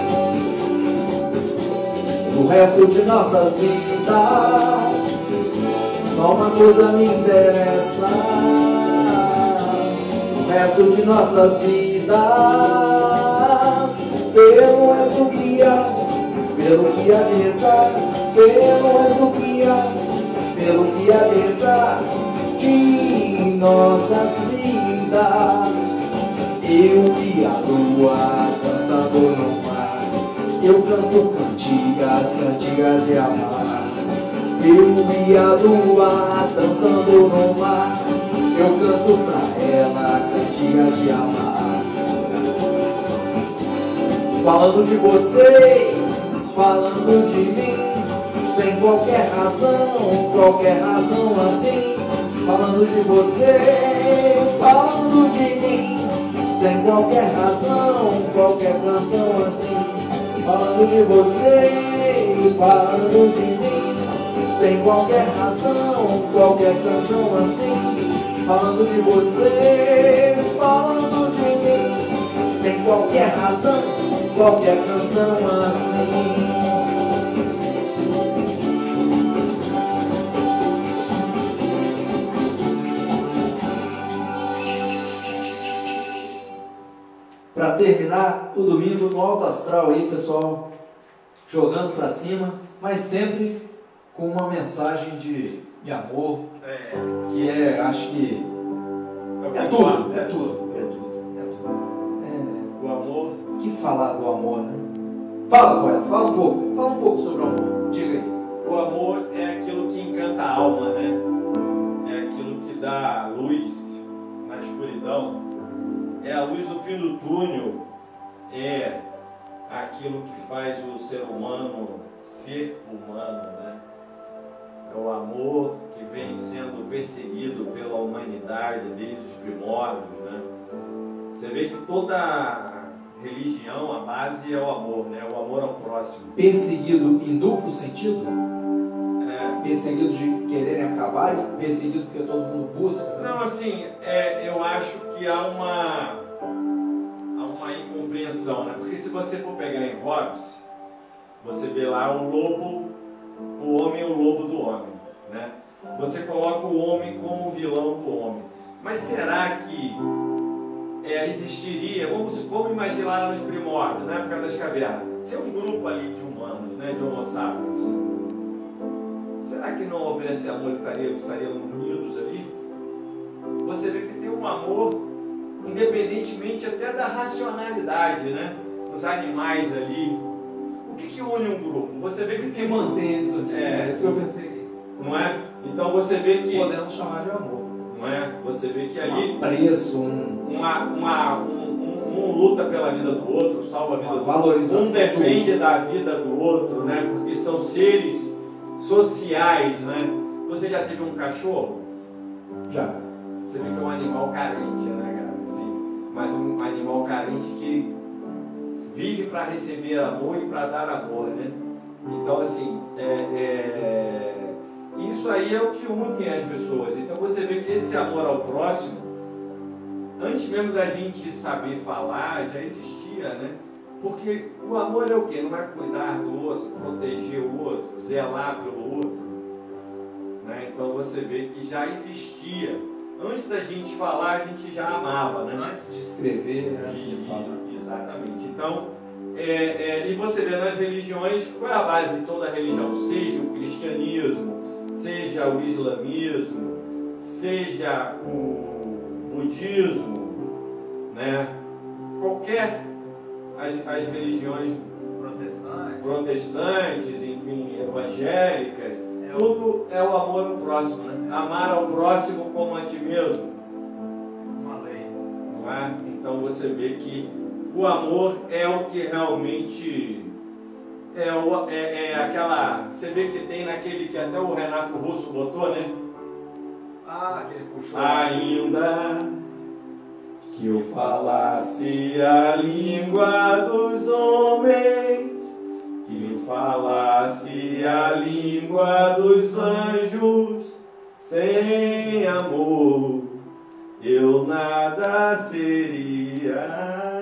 O resto de nossas vidas, só uma coisa me interessa. O resto de nossas vidas, pelo resto que há, pelo que há de restar, pelo resto que há, pelo que há de restar de nossas vidas. Eu e a lua dançando no mar, eu canto cantigas de amar. Eu e a lua dançando no mar, eu canto pra ela cantigas de amar. Falando de você, falando de mim, sem qualquer razão assim. Falando de você, falando de mim, sem qualquer razão, qualquer canção assim. Falando de você, falando de mim, sem qualquer razão, qualquer canção assim. Falando de você, falando de mim, sem qualquer razão, qualquer canção assim. Para terminar o domingo no alto astral aí, pessoal, jogando para cima, mas sempre com uma mensagem de amor, que acho que é tudo. O amor. Que falar do amor, né? Fala, poeta, fala um pouco sobre o amor, diga aí. O amor é aquilo que encanta a alma, né? É aquilo que dá luz na escuridão. É a luz do fim do túnel, é aquilo que faz o ser humano ser humano, né? É o amor que vem sendo perseguido pela humanidade desde os primórdios, né? Você vê que toda religião, a base é o amor, né? O amor ao próximo. Perseguido em duplo sentido? É. Perseguido de quererem acabar e perseguido porque todo mundo busca? Né? Não, assim, eu acho que há uma incompreensão, né? Porque se você for pegar em Hobbes, você vê lá o lobo, o homem e o lobo do homem, né? Você coloca o homem como vilão do homem. Mas será que existiria, vamos imaginar lá nos primórdios, na época das cavernas, tem um grupo ali de humanos, né, de homo sapiens. Será que não houvesse amor, estariam unidos ali? Você vê que tem um amor independentemente até da racionalidade, né? Os animais ali. O que une um grupo? Você vê O que mantém isso aqui? É isso que eu pensei aqui. Não é? Então você vê que... Podemos chamar de amor. Não é? Você vê que ali... Um preço, um luta pela vida do outro, salva a vida do outro. Valorização. Um depende da vida do outro, né? Porque são seres sociais, né? Você já teve um cachorro? Já. Você vê que é um animal carente, né, cara? Assim, mas um animal carente que vive para receber amor e para dar amor, né? Então, assim, isso aí é o que une as pessoas. Então, você vê que esse amor ao próximo, antes mesmo da gente saber falar, já existia, né? Porque o amor é o quê? Não é cuidar do outro, proteger o outro, zelar pelo outro, né? Então, você vê que já existia. Antes da gente falar, a gente já amava, né? Antes de escrever, antes de falar. Exatamente. Então, e você vê nas religiões, qual é a base de toda a religião? Seja o cristianismo, seja o islamismo, seja o budismo, né? Qualquer, as religiões protestantes, enfim, evangélicas, tudo é o amor ao próximo, né? Amar ao próximo como a ti mesmo. Uma lei. Não é? Então você vê que o amor é o que realmente aquela. Você vê que tem naquele que até o Renato Russo botou, né? Ah, aquele puxou. Ainda que eu falasse a língua dos homens, que eu falasse a língua dos anjos, sem amor eu nada seria.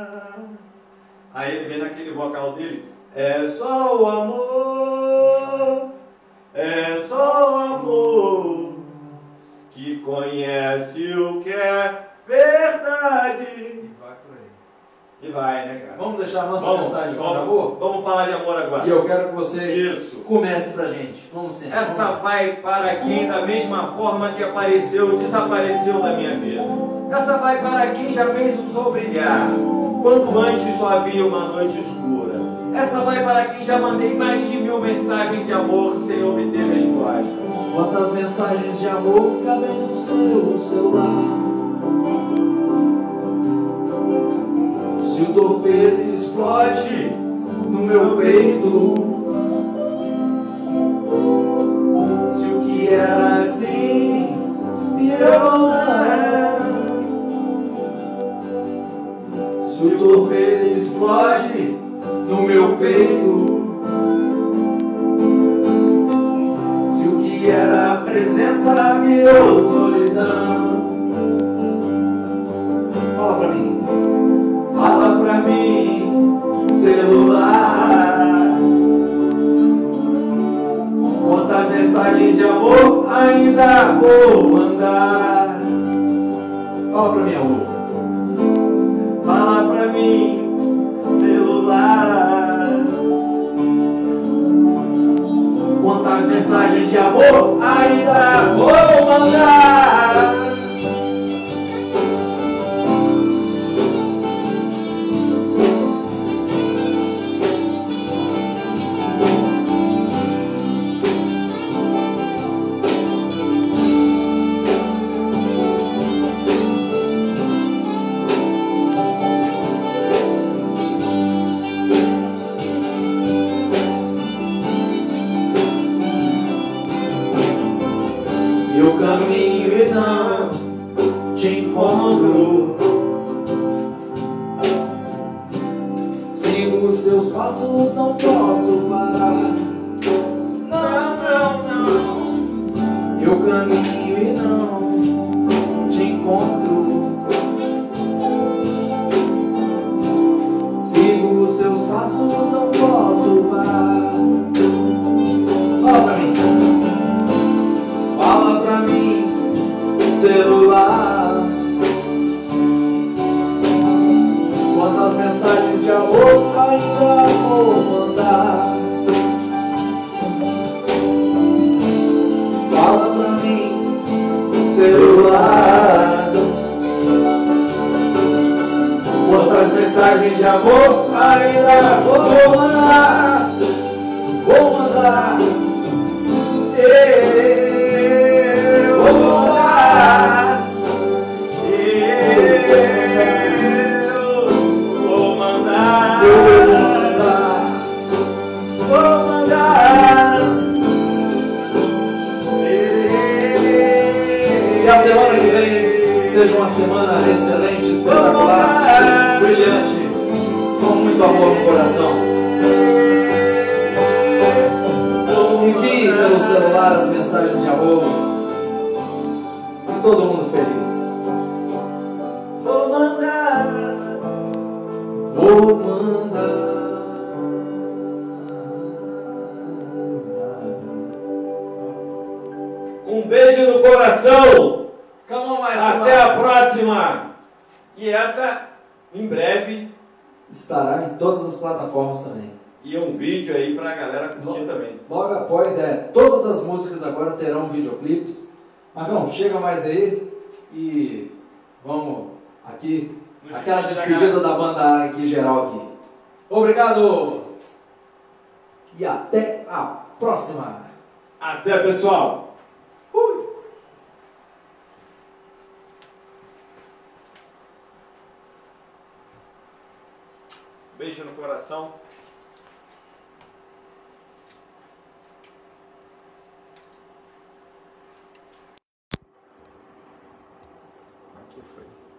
Aí ele vem naquele vocal dele, é só o amor, é só o amor que conhece o que é verdade. E vai por aí. E vai, né, cara? Vamos deixar a nossa mensagem de amor? Vamos falar de amor agora. E eu quero que você Isso. comece pra gente. Vamos sim. Essa vai para quem, da mesma forma que apareceu, desapareceu da minha vida. Essa vai para quem já fez o sol brilhar, quando antes só havia uma noite escura. Essa vai para quem já mandei mais de 1000 mensagens de amor sem obter resposta. Quantas mensagens de amor cabem no seu celular? Se o torpedo explode no meu peito, se o que era assim virou lá, se o torpedo explode no meu peito, se o que era presença virou solidão. Fala pra mim. Fala pra mim, celular, quantas mensagens de amor ainda vou mandar? Fala pra mim, amor. Fala pra mim, celular, quantas mensagens de amor ainda vou mandar? Meu caminho ainda vou mandar, vou mandar, eu vou mandar, eu vou mandar, vou mandar. Que a semana que vem seja uma semana excelente, espetacular, brilhante, com muito amor no coração. Envie pelo celular as mensagens de amor e todo mundo feliz. Vou mandar, vou mandar. um beijo no coração. Até a próxima! E essa, em breve, estará em todas as plataformas também. e um vídeo aí pra galera curtir também. Logo após, todas as músicas agora terão videoclipes. Marcão, chega mais aí e vamos aqui, aquela despedida da banda aqui geral aqui. Obrigado! E até a próxima! Até, pessoal! Beijo no coração. Aqui foi.